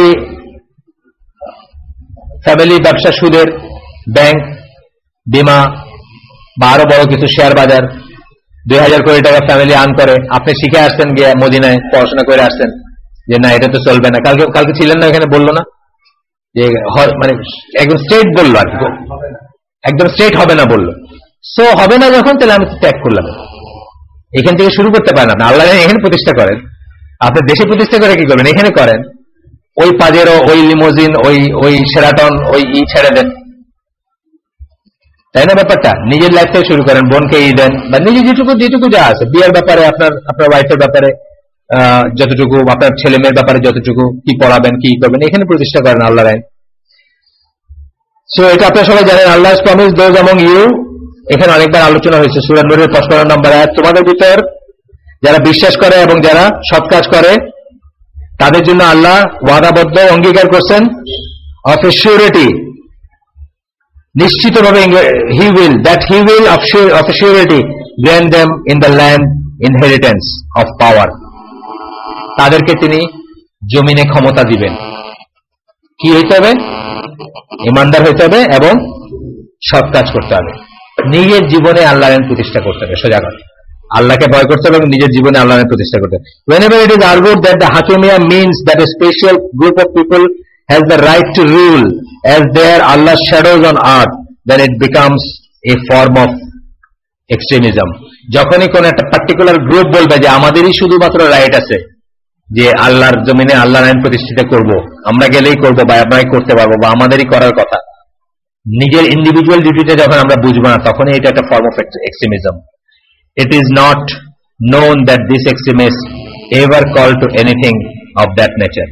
ফ্যামিলি ব্যবসা, সুদের, ব্যাংক, বিমা, বা আরো বড় কিছু শেয়ার বাজার, 2000 কোটি টাকা ফ্যামিলি আর্ন করে, আপনি শিখে আসছেন গিয়ে মদিনায় পড়াশোনা করে আসছেন, যে না এটা তো চলবে না, কালকে ছিলেন না এখানে, বললো না যে মানে একদম স্ট্রেট বললো, আর কি একদম স্ট্রেট হবে না বললো। সো হবে না যখন, তাহলে আমি ত্যাগ করলাম। এখান থেকে শুরু করতে পারেন আপনি, আল্লাহ এখানে প্রতিষ্ঠা করেন, আপনি দেশে প্রতিষ্ঠা করে কি করবেন, এখানে করেন। ওই পাজেরো, ওই লিমোজিন, ওই সেরাটন, ওই ছেড়ে দেন, তাই না ব্যাপারটা? নিজের লাইফ থেকে শুরু করেন, বোনকে দেন, বা নিজে যেটুকু যা আছে, বিয়ের ব্যাপারে আপনার ওয়াইফের ব্যাপারে যতটুকু, আপনার ছেলে মেয়ের ব্যাপারে যতটুকু, কি পড়াবেন, কি করবেন, এখানে প্রতিষ্ঠা করেন আল্লাহর আইন। সো এটা আপনারা সবাই জানেন, Allah promise those among you, এখানে অনেকবার আলোচনা হয়েছে। সূরা নূরের 55 নম্বর আয়াত, তোমাদের ভিতর যারা বিশ্বাস করে এবং যারা সৎ কাজ করে তাদের জন্য আল্লাহ ওয়াদাবদ্ধ অঙ্গীকার করছেন অফ এ সিউরিটি, নিশ্চিতভাবে, he will of a surety grant them in the land inheritance of power, তাদেরকে তিনি জমিনে ক্ষমতা দিবেন। কি হইতে হবে? ইমানদার হইতে হবে এবং সৎ কাজ করতে হবে, নিজের জীবনে আল্লাহর আইন প্রতিষ্ঠা করতে হবে। সোজা কথা, আল্লাহকে ভয় করতে হবে এবং নিজের জীবনে আল্লাহর আইন প্রতিষ্ঠা করতে হবে। Whenever it is argued that the Hakimiyya means that a special group of people has the right to rule as they are Allah's shadows on earth, then it becomes a form of extremism. যখনই কোন একটা particular group বলবে যে আমাদেরই শুধুমাত্র right আছে যে আল্লাহর জমিনে আল্লাহর আইন প্রতিষ্ঠিত করব, আমরা গেলেই করবো, বা আমরাই করতে পারবো, বা আমাদেরই করার কথা, নিজের ইন্ডিভিজুয়াল ডিউটিটা যখন আমরা বুঝবো না, তখনই এটা একটা form of extremism. It is not known that these extremists ever call to anything of that nature.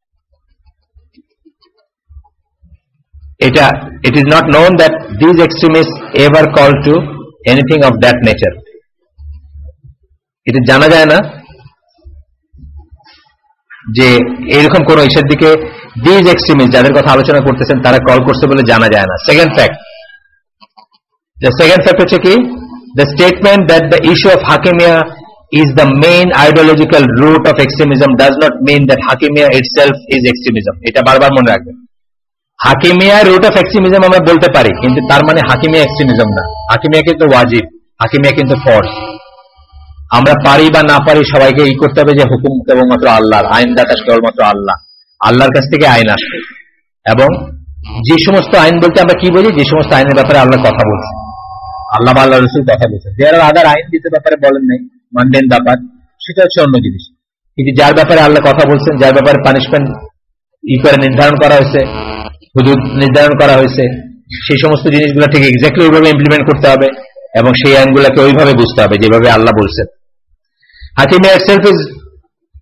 It is not known that these extremists ever call to anything of that nature. এটা জানা যায় না যে এরকম কোন ইস্যুর দিকে these extremists যাদের কথা আলোচনা করতেছেন তারা কল করছে বলে জানা যায় না। Second fact, the second fact হচ্ছে কি, the statement that the issue of Hakimiyya is the main ideological root of extremism does not mean that Hakimiyya itself is extremism. এটা বারবার মনে রাখবেন। Hakimiyya root of extremism আমরা বলতে পারি, কিন্তু তার মানে Hakimiyya extremism না। Hakimiyya কিন্তু ওয়াজিব, Hakimiyya কিন্তু ফরজ। আমরা পারি বা না পারি সবাইকে এই করতে হবে যে হুকুম কেবলমাত্র আল্লাহর, আইন দাতা কেবলমাত্র আল্লাহ, আল্লাহর কাছ থেকে আইন আসবে। এবং যে সমস্ত আইন বলতে আমরা কি বুঝি, যে সমস্ত আইনের ব্যাপারে আল্লাহ কথা বলছে, আল্লাহ বা আল্লাহ রাসূল কথা বলছে। যারা আদার আইন দিতে ব্যাপারে বলেন নাই, মানডেন ব্যাপার, সেটা হচ্ছে অন্য জিনিস। কিন্তু যার ব্যাপারে আল্লাহ কথা বলছেন, যার ব্যাপারে পানিশমেন্ট করে নির্ধারণ করা হয়েছে, হুদুদ নির্ধারণ করা হয়েছে, সেই সমস্ত জিনিসগুলো ঠিক এক্স্যাক্টলি ওইভাবে ইমপ্লিমেন্ট করতে হবে এবং সেই আইনগুলোকে ওইভাবে বুঝতে হবে যেভাবে আল্লাহ বলছেন। Hakimiyya itself is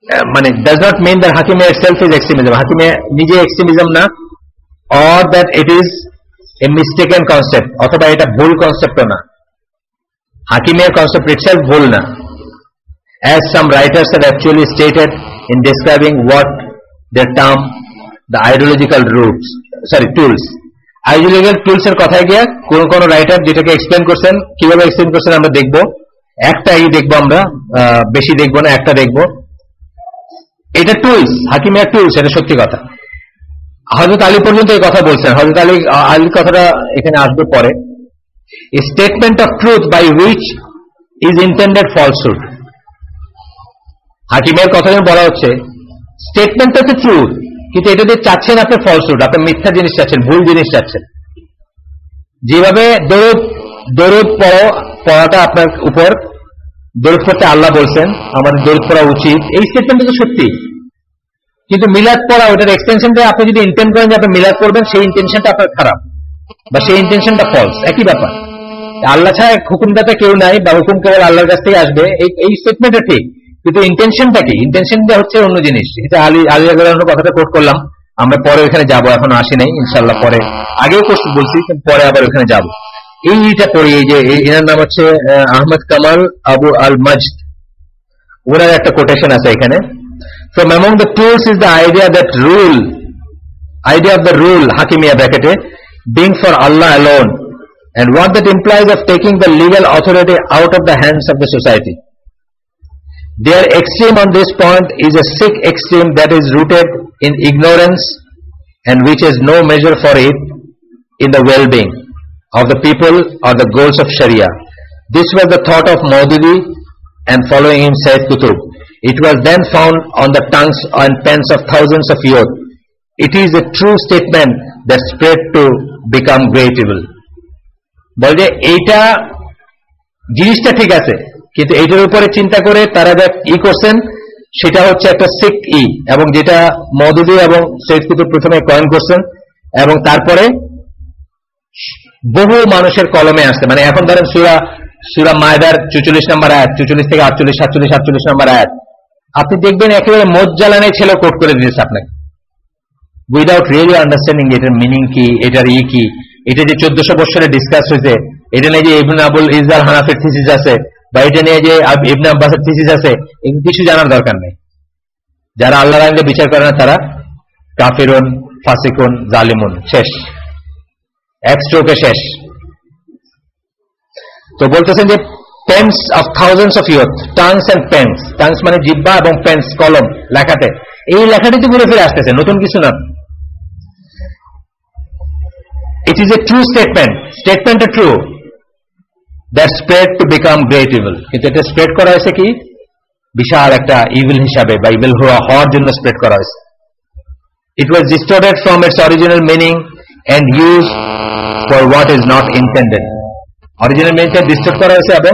মানে does not mean that Hakimiyya itself is extremism. Hakimiyya নিজে extremism না, or that it is a mistaken concept, অথবা এটা ভুল কনসেপ্টও না। Hakimiyya concept itself ভুল না, as some writers have actually stated in describing what they term the ideological tools. Ideological tools এর কথায় গিয়ে কোন রাইটার যেটাকে এক্সপ্লেন করছেন, কিভাবে এক্সপ্লেন করছেন আমরা দেখব। একটাই দেখবো আমরা, বেশি দেখবো না, একটা দেখবো। এটা টুলস, হাকিমিয়া টুলস, এটা সত্যি কথা। হযরত আলী পর্যন্ত এই কথা বলছেন। হযরত আলীর কথাটা এখানে আসবে পরে। A statement of truth by which is intended falsehood. হাকিমের কথা যখন বলা হচ্ছে, স্টেটমেন্ট হচ্ছে ট্রুথ, কিন্তু এটা দিয়ে চাচ্ছেন আপনি ফলসহুড, আপনি মিথ্যা জিনিস চাচ্ছেন, ভুল জিনিস চাচ্ছেন। যেভাবে দরুদ পড়াটা আপনার উপর, দরুদ পড়তে আল্লাহ বলছেন, আমাদের দরুদ পড়া উচিত, এই স্টেটমেন্টটা তো সত্যি। কিন্তু মিলাদ পড়া, ওটার এক্সটেনশনটা আপনি যদি ইন্টেন্ড করেন যে আপনি মিলাদ করবেন, সেই ইন্টেনশনটা আপনার খারাপ, বা সেই ইন্টেনশনটা ফলস, একই ব্যাপার। আল্লাহ ছাড়া হুকুমদাতা কেউ নাই, বা হুকুম কেবল আল্লাহর কাছ থেকে আসবে, এই স্টেটমেন্টটা ঠিক, কিন্তু ইন্টেনশনটা কি? ইন্টেনশনটা হচ্ছে অন্য জিনিস। এটা আলী রাদিয়াল্লাহু কথাটা কোট করলাম, আমরা পরে ওখানে যাবো, এখন আসি নাই ইনশাআল্লাহ, পরে আগেও বলছি, পরে আবার ওখানে যাব। এইটা পড়ি, এই যে এনার নাম হচ্ছে আহমদ কামাল আবু আল মজদ, ওনার একটা কোটেশন আছে এখানে। From among the tools is the idea of the rule, Hakimiyya bracketed, being for Allah alone, and what that implies of taking the legal authority out of the hands of the society. Their extreme on this point is a sick extreme that is rooted in ignorance and which has no measure for it in the well-being of the people or the goals of Sharia. This was the thought of Maududi and following him Sayyid Qutb. It was then found on the tongues and pens of thousands of youth. It is a true statement that spread to become great evil. বলে এইটা জিনিসটা ঠিক আছে, কিন্তু এইটার উপরে চিন্তা করে তারা যা করছেন সেটা হচ্ছে একটা সিক এবং যেটা মওদুদি এবং সৈয়দ কুতুব প্রথমে কয়েন করছেন, এবং তারপরে বহু মানুষের কলমে আসছে। মানে এখন ধরেন সূরা মায়দার 44 নম্বর আয়াত, 44 থেকে 48, 47, 48 নম্বর আয়াত, আপনি দেখবেন একেবারে মোজ্জালানে ছেলে কোট করে দিয়েছে আপনাকে, উইদাউট রিয়েলি আন্ডারস্ট্যান্ডিং এটার মিনিং কি, এটার কি, এটা যে 1400 বছরে ডিসকাস হয়েছে, এটা নিয়ে যে ইবনে আবুল ইজাল হানাফির থিসিস আছে, বা এটা নিয়ে যে ইবনে আব্বাসের থিসিস আছে, এগুলো কিছু জানার দরকার নেই। যারা আল্লাহর আইনে বিচার করে না তারা কাফিরুন, ফাসিকুন, জালিমুন, শেষ, এক স্ট্রোকে শেষ। তো বলতেছেন যে pens of thousands of youth, tongues and pens, tongues মানে জিহ্বা এবং পেন্স কলম, লেখাতে, এই লেখাটিতে ঘুরে ফিরে আসতেছে, নতুন কিছু না। It is a true statement a true that spread to become great evil. কিন্তু এটা স্প্রেড করা হয়েছে কি বিশাল একটা ইভিল হিসাবে, বা ইভিল হওয়ার জন্য স্প্রেড করা হয়েছে। It was distorted from its original meaning and used for what is not intended. Original মিনিংটা ডিস্টর্ট করা হয়েছে এবং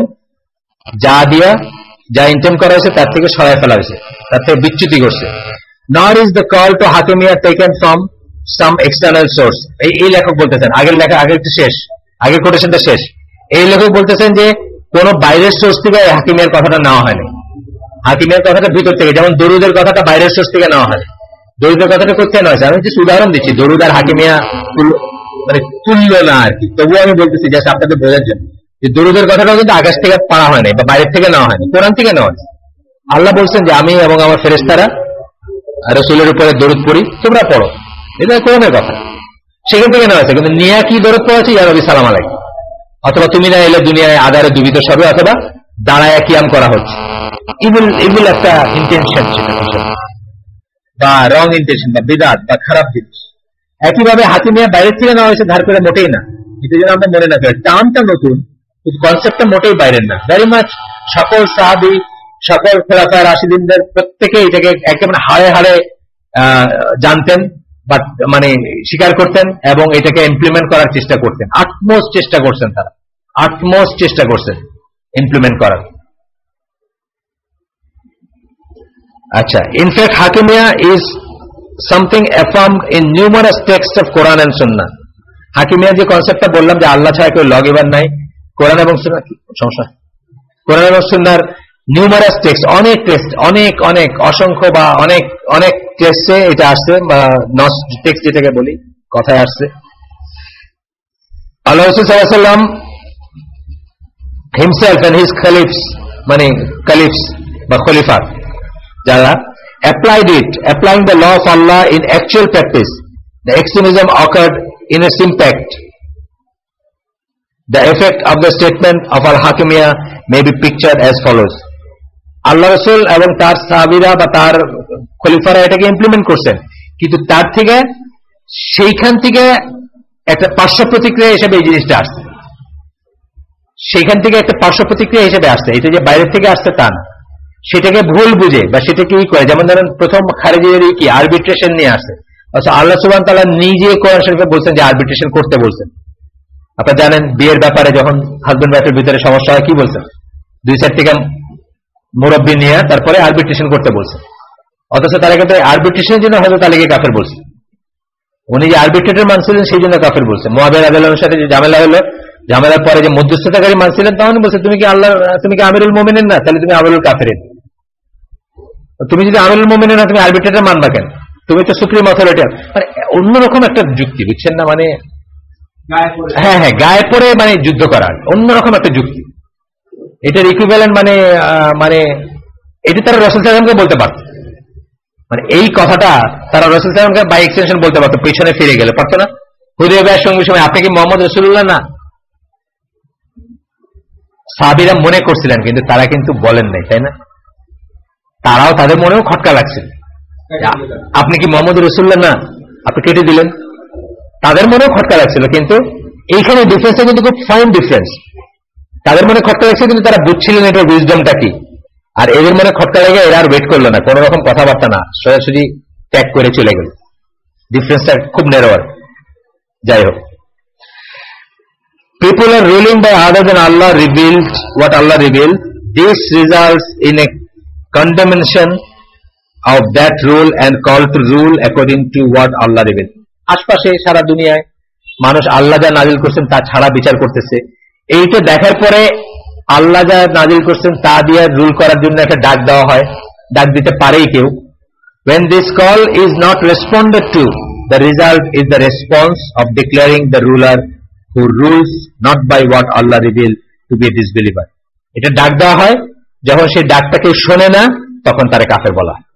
যা ইন্টেন্ড করা হয়েছে তার থেকে সরায় ফেলা হয়েছে, তার থেকে বিচ্যুতি করছে। Nor is the call to Hakimiyya taken from some external source. এই লেখক বলতেছেন, আগের একটু শেষ, আগের কোটেশনটা শেষ। এই লেখক বলতেছেন যে কোন বাইরের সোর্স থেকে হাকিমিয়ার কথাটা নেওয়া হয়নি, হাকিমিয়ার কথাটা ভিতর থেকে, যেমন দরুদের কথাটা বাইরের সোর্স থেকে নেওয়া হয়, দরুদের কথাটা কোথায় নেওয়া হয়েছে। আমি কিছু উদাহরণ দিচ্ছি, দরুদ আর হাকিমিয়া মানে তুল্য না আর কি, তবুও আমি বলতেছি জাস্ট আপনাদের বোঝার জন্য যে দরুদের কথাটাও কিন্তু আকাশ থেকে পড়া হয় নাই বা বাইরের থেকে নেওয়া হয়নি, কোরআন থেকে নেওয়া হয়েছে। আল্লাহ বলছেন যে আমি এবং আমার ফেরেশতারা রাসূলের উপরে দরুদ পড়ি, তোমরা পড়ো, এটা কোরআনের কথা, সেখান থেকে নেওয়া হয়েছে। কিন্তু নিয়া কি দরুদ পড়াচ্ছে, ইয়া নবী সালাম আলাইকুম, অথবা তুমি না এলে দুনিয়ায় আদারে দুবিত সবে, অথবা দাঁড়ায় কিয়াম করা হচ্ছে। ইভিল একটা ইন্টেনশন, সেটা বা রং ইন্টেনশন বা বিদআত বা খারাপ জিনিস। একইভাবে হাকিমিয়া বাইরের থেকে নেওয়া হয়েছে, ধার করে মোটেই না, এটা যেন আমরা মনে না করি। টার্মটা নতুন, কনসেপ্টটা মোটেই বাইরের না। ভেরি মাচ সকল সাহাবী, সকল খোলাফা রাশিদিনদের প্রত্যেকে এটাকে একেবারে হাড়ে হাড়ে জানতেন, বা মানে স্বীকার করতেন এবং এটাকে ইমপ্লিমেন্ট করার চেষ্টা করতেন, আটমোস্ট চেষ্টা করছেন, তারা আটমোস্ট চেষ্টা করছেন ইমপ্লিমেন্ট করার। আচ্ছা, ইনফ্যাক্ট হাকিমিয়া is something affirmed in numerous texts of Quran and Sunnah. হাকিমিয়া যে কনসেপ্টটা বললাম যে আল্লাহ ছাড়া কেউ লগ ইভার নাই, কোরআন এবং সুন্নাহ, কি সমস্যা, কোরআন এবং সুন্নাহর নিউমারাস টেক্সট, অনেক টেক্সট, অনেক অনেক অসংখ্য বা অনেক অনেক টেক্সটে এটা আসছে, বা নস টেক্সট যেটাকে বলি, কথায় আসছে। আল্লাহ রাসূল সাল্লাল্লাহু আলাইহি ওয়াসাল্লাম himself and his caliphs, মানে caliphs বা খলিফা যারা applying the law of Allah in actual practice, the extremism occurred in its impact. The effect of the statement of al-Hakimiyya may be pictured as follows. আল্লাহ রাসূল এবং তার সাহাবীরা বা তার খলিফারা এটাকে ইমপ্লিমেন্ট করছেন, কিন্তু তার থেকে সেইখান থেকে একটা পার্শ্ব প্রতিক্রিয়া হিসেবে এই জিনিসটা আসছে, সেইখান থেকে একটা পার্শ্ব প্রতিক্রিয়া হিসেবে আসছে। এটা যে বাইরের থেকে আসছে তা না, সেটাকে ভুল বুঝে বা সেটাকে ই করে, যেমন ধরেন প্রথম খারিজিদের কি আরবিট্রেশন নিয়ে আসে, অথচ আল্লাহ সুবহানাহু ওয়া তাআলা নিজে কোরআন শরীফে বলছেন যে আরবিট্রেশন করতে বলছেন। আপনারা জানেন বিয়ের ব্যাপারে যখন হাজবেন্ড ওয়াইফের ভিতরে সমস্যা হয় কি বলছেন, দুই সাইড থেকে মুরব্বী নিয়ে তারপরে আরবিট্রেশন করতে বলছেন, অথচ তারা কিন্তু আরবিট্রেশনের জন্য হযরত আলীকে কাফের বলছে। উনি যে আরবিট্রেটর মানছিলেন সেই জন্য কাফের বলছে। মুআবিয়া রাদিয়াল্লাহু আনহুর সাথে যে ঝামেলা হলো, ঝামেলার পরে যে মধ্যস্থতাকারী মানছিলেন, তখন বলছে তুমি কি আমিরুল মুমিনিন না, তাহলে তুমি আমিরুল কাফিরিন। তুমি যদি আমিরুল মুমিনিন না, তুমি আরবিট্রেটর মানবা কেন, তুমি তো সুপ্রিম অথরিটি। মানে অন্যরকম একটা যুক্তি, বুঝছেন না, মানে হ্যাঁ হ্যাঁ গায়ে পড়ে মানে যুদ্ধ করার অন্যরকম একটা যুক্তি। এটার ইকুইভ্যালেন্ট মানে এটা তারা রাসূল সাল্লাল্লাহু আলাইহি ওয়াসাল্লামকে বলতে পারত, মানে এই কথাটা তারা রাসূল সাল্লাল্লাহু আলাইহি ওয়াসাল্লামকে বাই এক্সটেনশন বলতে পারত, পেছনে ফিরে গেলে পারতো না। হুদায়বিয়ার সঙ্গে সময় আপনি কি মুহাম্মদ রাসূলুল্লাহ না, সাহাবীরা মনে করছিলেন, কিন্তু তারা কিন্তু বলেন নাই, তাই না? তারাও তাদের মনেও খটকা লাগছিল, আপনি কি মুহাম্মদ রাসূলুল্লাহ না, আপনি কেটে দিলেন। তাদের মনেও খটকা লাগছিল, কিন্তু এইখানে ডিফারেন্সটা কিন্তু খুব ফাইন ডিফারেন্স। তাদের মনে খটকা লাগছে, কিন্তু তারা বুঝছিলেন এটার উইজডমটা কি। আর এদের মনে খটকা লেগে এরা আর ওয়েট করলো না, কোন রকম কথাবার্তা না, সরাসরি ত্যাগ করে চলে গেল। ডিফারেন্সটা খুব ন্যারোয়ার। যাই হোক, people are ruling by other than Allah revealed what Allah revealed. This results in a condemnation of that rule and call to rule according to what Allah revealed. আশপাশে সারা দুনিয়ায় মানুষ আল্লাহ যা নাজিল করছেন তা ছাড়া বিচার করতেছে। এইটা দেখার পরে আল্লাহ যা নাজিল করছেন তা দিয়ে রুল করার জন্য একটা ডাক দেওয়া হয়, ডাক দিতে পারেই কেউ। When this call is not responded to, the result is the response of declaring the ruler who rules not by what Allah revealed to be a disbeliever. এটা ডাক দেওয়া হয়, যখন সেই ডাকটাকে শোনে না তখন তারে কাফের বলা হয়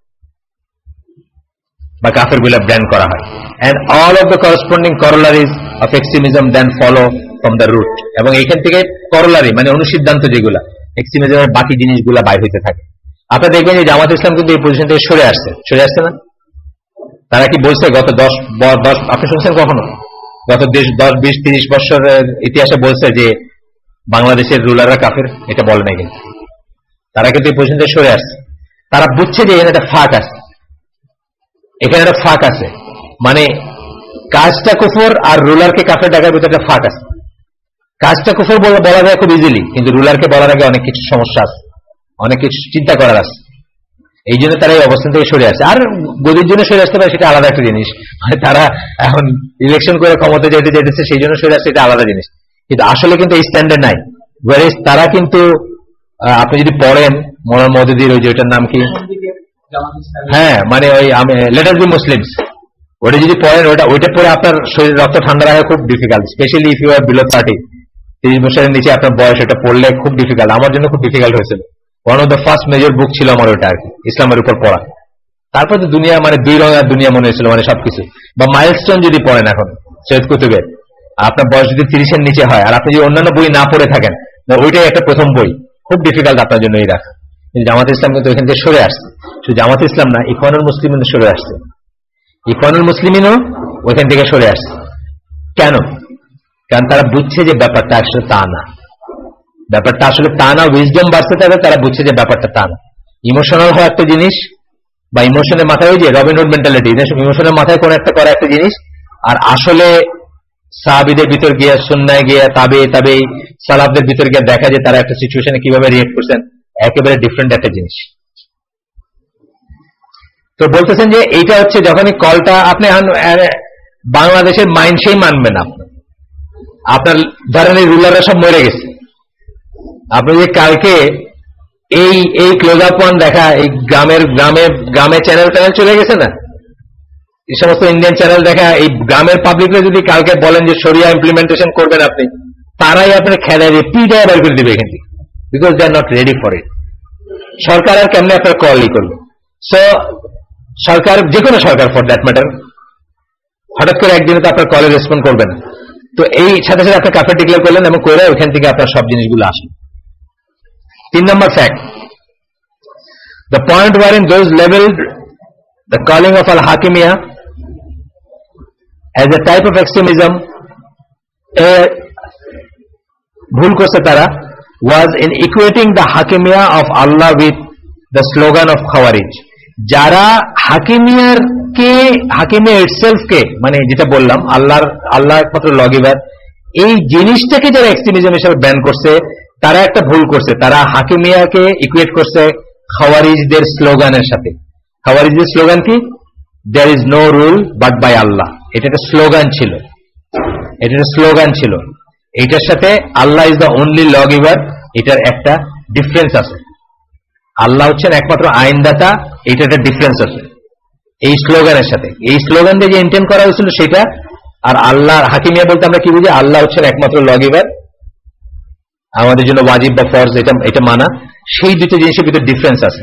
বা কাফের বলে ব্র্যান্ড করা হয়। And all of the corresponding corollaries of extremism then follow from the root. এবং এইখান থেকে করোলারি মানে অনুসিদ্ধান্ত যেগুলা এক্সট্রিমিজমের বাকি জিনিসগুলা বাইর হইতে থাকে। আপনারা দেখবেন যে জামাত ইসলাম কিন্তু এই পজিশন থেকে সরে আসছে না? তারা কি বলছে গত 10 আপনি শুনছেন কখনো গত 10, 20, 30 বছরের ইতিহাসে বলছে যে বাংলাদেশের রুলাররা কাফের? এটা বলে নাই। কিন্তু তারা কিন্তু এই পজিশন থেকে সরে আসছে। তারা বুঝছে যে এখানে একটা ফাঁক আছে, এখানে একটা ফাঁক আছে, মানে কাজটা কুফর আর রুলারকে কাফের ডাকার ভিতরে একটা ফাঁক আছে। কাজটা কুফর বলা যায় খুব ইজিলি, কিন্তু রুলারকে বলার আগে অনেক কিছু সমস্যা আছে, অনেক কিছু চিন্তা করার আছে। এই জন্য তারা এই অবস্থান থেকে সরে আসছে। আর গদির জন্য সরে আসতে পারে সেটা আলাদা একটা জিনিস, মানে তারা এখন ইলেকশন করে ক্ষমতা যেতেছে সেই জন্য সরে আসছে, এটা আলাদা জিনিস। কিন্তু আসলে কিন্তু এই স্ট্যান্ডার্ড নাই। তারা কিন্তু আপনি যদি পড়েন মৌলানা মওদুদীর ওই যে ওইটার নাম কি, হ্যাঁ মানে ওই লেটার বি মুসলিমস, ওটা যদি পড়েন ওইটা পড়ে আপনার শরীর রক্ত ঠান্ডা রাখা খুব difficult, specially if you are below 30 বছরের নিচে আপনার বয়স, এটা পড়লে খুব ডিফিকাল্ট। আমার জন্য খুব ডিফিকাল্ট হয়েছিল। One of the first major book ছিল আমার ওটা আর কি, ইসলামের উপর পড়া। তারপর তো দুনিয়া মানে দুই রঙের দুনিয়া মনে হয়েছিল, মানে সবকিছু। বা মাইলস্টোন যদি পড়েন এখন সৈয়দ কুতুবের, আপনার বয়স যদি 30-এর নিচে হয় আর আপনি যদি অন্যান্য বই না পড়ে থাকেন, ওইটাই একটা প্রথম বই, খুব ডিফিকাল্ট আপনার জন্য এই রাখা। কিন্তু জামাত ইসলাম কিন্তু ওইখান থেকে সরে আসছে। শুধু জামাত ইসলাম না, ইখওয়ানুল মুসলিমিনও সরে আসছে। ইখওয়ানুল মুসলিমিনও ওইখান থেকে সরে আসছে। কেন? কারণ তারা বুঝছে যে ব্যাপারটা আসলে তা না, ব্যাপারটা আসলে তা না। উইজডম বাড়ছে তারা বুঝছে যে ব্যাপারটা তা না। ইমোশনাল হওয়া একটা জিনিস, বা ইমোশনের মাথায় ওই যে রবিনহুড মেন্টালিটি, ইমোশনের মাথায় কোন একটা করা একটা জিনিস, আর আসলে সাহাবীদের ভিতর গিয়ে, সুন্নায় গিয়ে, তাবে সালাফদের ভিতর গিয়ে দেখা যে তারা একটা সিচুয়েশনে কিভাবে রিয়েক্ট করছেন, একেবারে ডিফারেন্ট একটা জিনিস। তো বলতেছেন যে এইটা হচ্ছে যখনই কলটা আপনি বাংলাদেশের মাইন্ড সেই মানবে না। আপনার ধরেন এই রুলাররা সব মরে গেছে, আপনি যে কালকে এই এই ক্লোজ আপ ওয়ান দেখা, এই গ্রামে চ্যানেল চলে গেছে না, এই সমস্ত ইন্ডিয়ান চ্যানেল দেখা, এই গ্রামের পাবলিকরা যদি কালকে বলেন যে শরিয়া ইমপ্লিমেন্টেশন করবেন আপনি, তারাই আপনার খেলায় পিটায় বের করে দিবে এখান থেকে, because they are not ready for it. সরকার আর কেমনে আপনার কলই করবে? সো সরকার, যে কোনো সরকার ফর দ্যাট ম্যাটার, হঠাৎ করে একদিনে তো আপনার কলে রেসপন্ড করবে না। তো এই সাথে সাথে আপনার কাফের ডিক্লেয়ার করলেন এবং করে ওইখান থেকে আপনার সব জিনিসগুলো আসে। 3 number fact, the point wherein those labeled the calling of al-Hakimiyya as a type of extremism, ভুল করছে তারা, was in equating the Hakimiyya of Allah with the slogan of Khawarij. যারা হাকিমিয়া ইটসেলফ কে, মানে যেটা বললাম আল্লাহ একমাত্র লগিভার, এই জিনিসটাকে যারা এক্সট্রিমিজম হিসেবে ব্যান করছে, তারা একটা ভুল করছে। তারা হাকিমিয়াকে ইকুয়েট করছে খাওয়ারিজদের স্লোগানের সাথে। খাওয়ারিজদের স্লোগান কি? There is no rule but by Allah. এটা একটা স্লোগান ছিল, এটার সাথে Allah is the only lawgiver, এটার একটা ডিফারেন্স আছে। আল্লাহ হচ্ছেন একমাত্র আইনদাতা, এটা একটা ডিফারেন্স আছে এই স্লোগানের সাথে। এই স্লোগান দিয়ে যে ইন্টেন্ড করা হয়েছিল সেটা, আর আল্লাহ হাকিমিয়া বলতে আমরা কি বুঝি? আল্লাহ হচ্ছেন একমাত্র লগিভার, আমাদের জন্য ওয়াজিব বা ফরজ এটা মানা, সেই দুটো জিনিসের ভিতরে ডিফারেন্স আছে।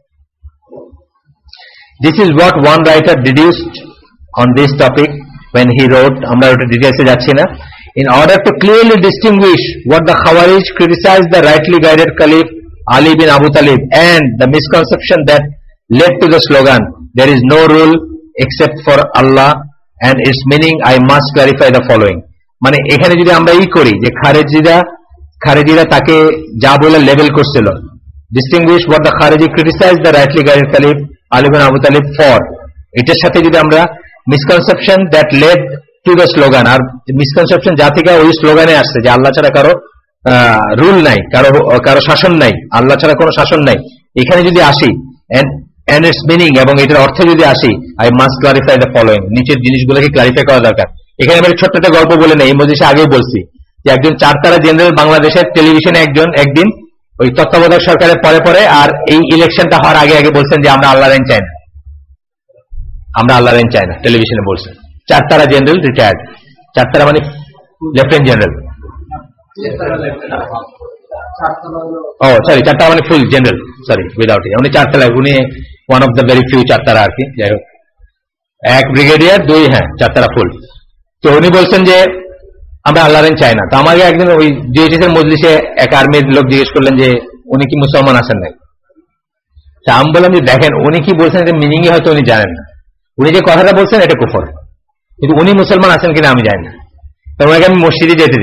This is what one writer deduced on this topic when he wrote, আমরা ওটা ডিটেইলসে যাচ্ছি না, in order to clearly distinguish what the Khawarij criticized the rightly guided Caliph Ali bin Abu Talib and the misconception that led to the slogan, there is no rule except for Allah and its meaning, I must clarify the following. মানে এখানে যদি আমরা করি যে খারেজিরা তাকে যা বলে label করছিল, distinguish what the Khariji criticized the rightly guided Caliph Ali bin Abu Talib for, এটার সাথে যদি আমরা misconception that led to the slogan, R misconception যা থেকে ওই স্লোগানে আসছে যে আল্লাহ ছাড়া কারো রুল নাই, কারো শাসন নাই, আল্লাহ ছাড়া কোনো শাসন নাই, এখানে যদি আসি and its meaning এবং এটার অর্থে যদি আসি, I must clarify the following, নিচের জিনিসগুলোকে ক্লারিফাই করা দরকার। এখানে আমি ছোট্ট একটা গল্প বলে নেই, এই মজলিসে আগেও বলছি যে একজন 4 তারা জেনারেল বাংলাদেশের টেলিভিশনে একদিন ওই তত্ত্বাবধায়ক সরকারের পরে আর এই ইলেকশনটা হওয়ার আগে বলছেন যে আমরা আল্লাহর আইন চাই না, টেলিভিশনে বলছেন। 4 তারা জেনারেল রিটায়ার্ড, 4 তারা মানে লেফটেন্যান্ট জেনারেল, সরি 4 তারা মানে ফুল জেনারেল, সরি উইদাউট, উনি 4 তারা, উনি one of the very few 4 তারা আর কি, যাই হোক 1 ব্রিগেডিয়ার 2 4 তারা ফুল। তো উনি বলছেন যে আমরা আল্লাহর আইন চাই না। তো আমাকে একদিন ওই জিএসএস এর মজলিসে এক আর্মির লোক জিজ্ঞেস করলেন যে উনি কি মুসলমান আছেন নাই? তা আমি বললাম যে দেখেন, উনি কি বলছেন এটা মিনিংই হয়তো উনি জানেন না, উনি যে কথাটা বলছেন এটা কুফর, কিন্তু উনি মুসলমান আছেন কিনা আমি জানি না। তো ওনাকে আমি মসজিদে যাইতে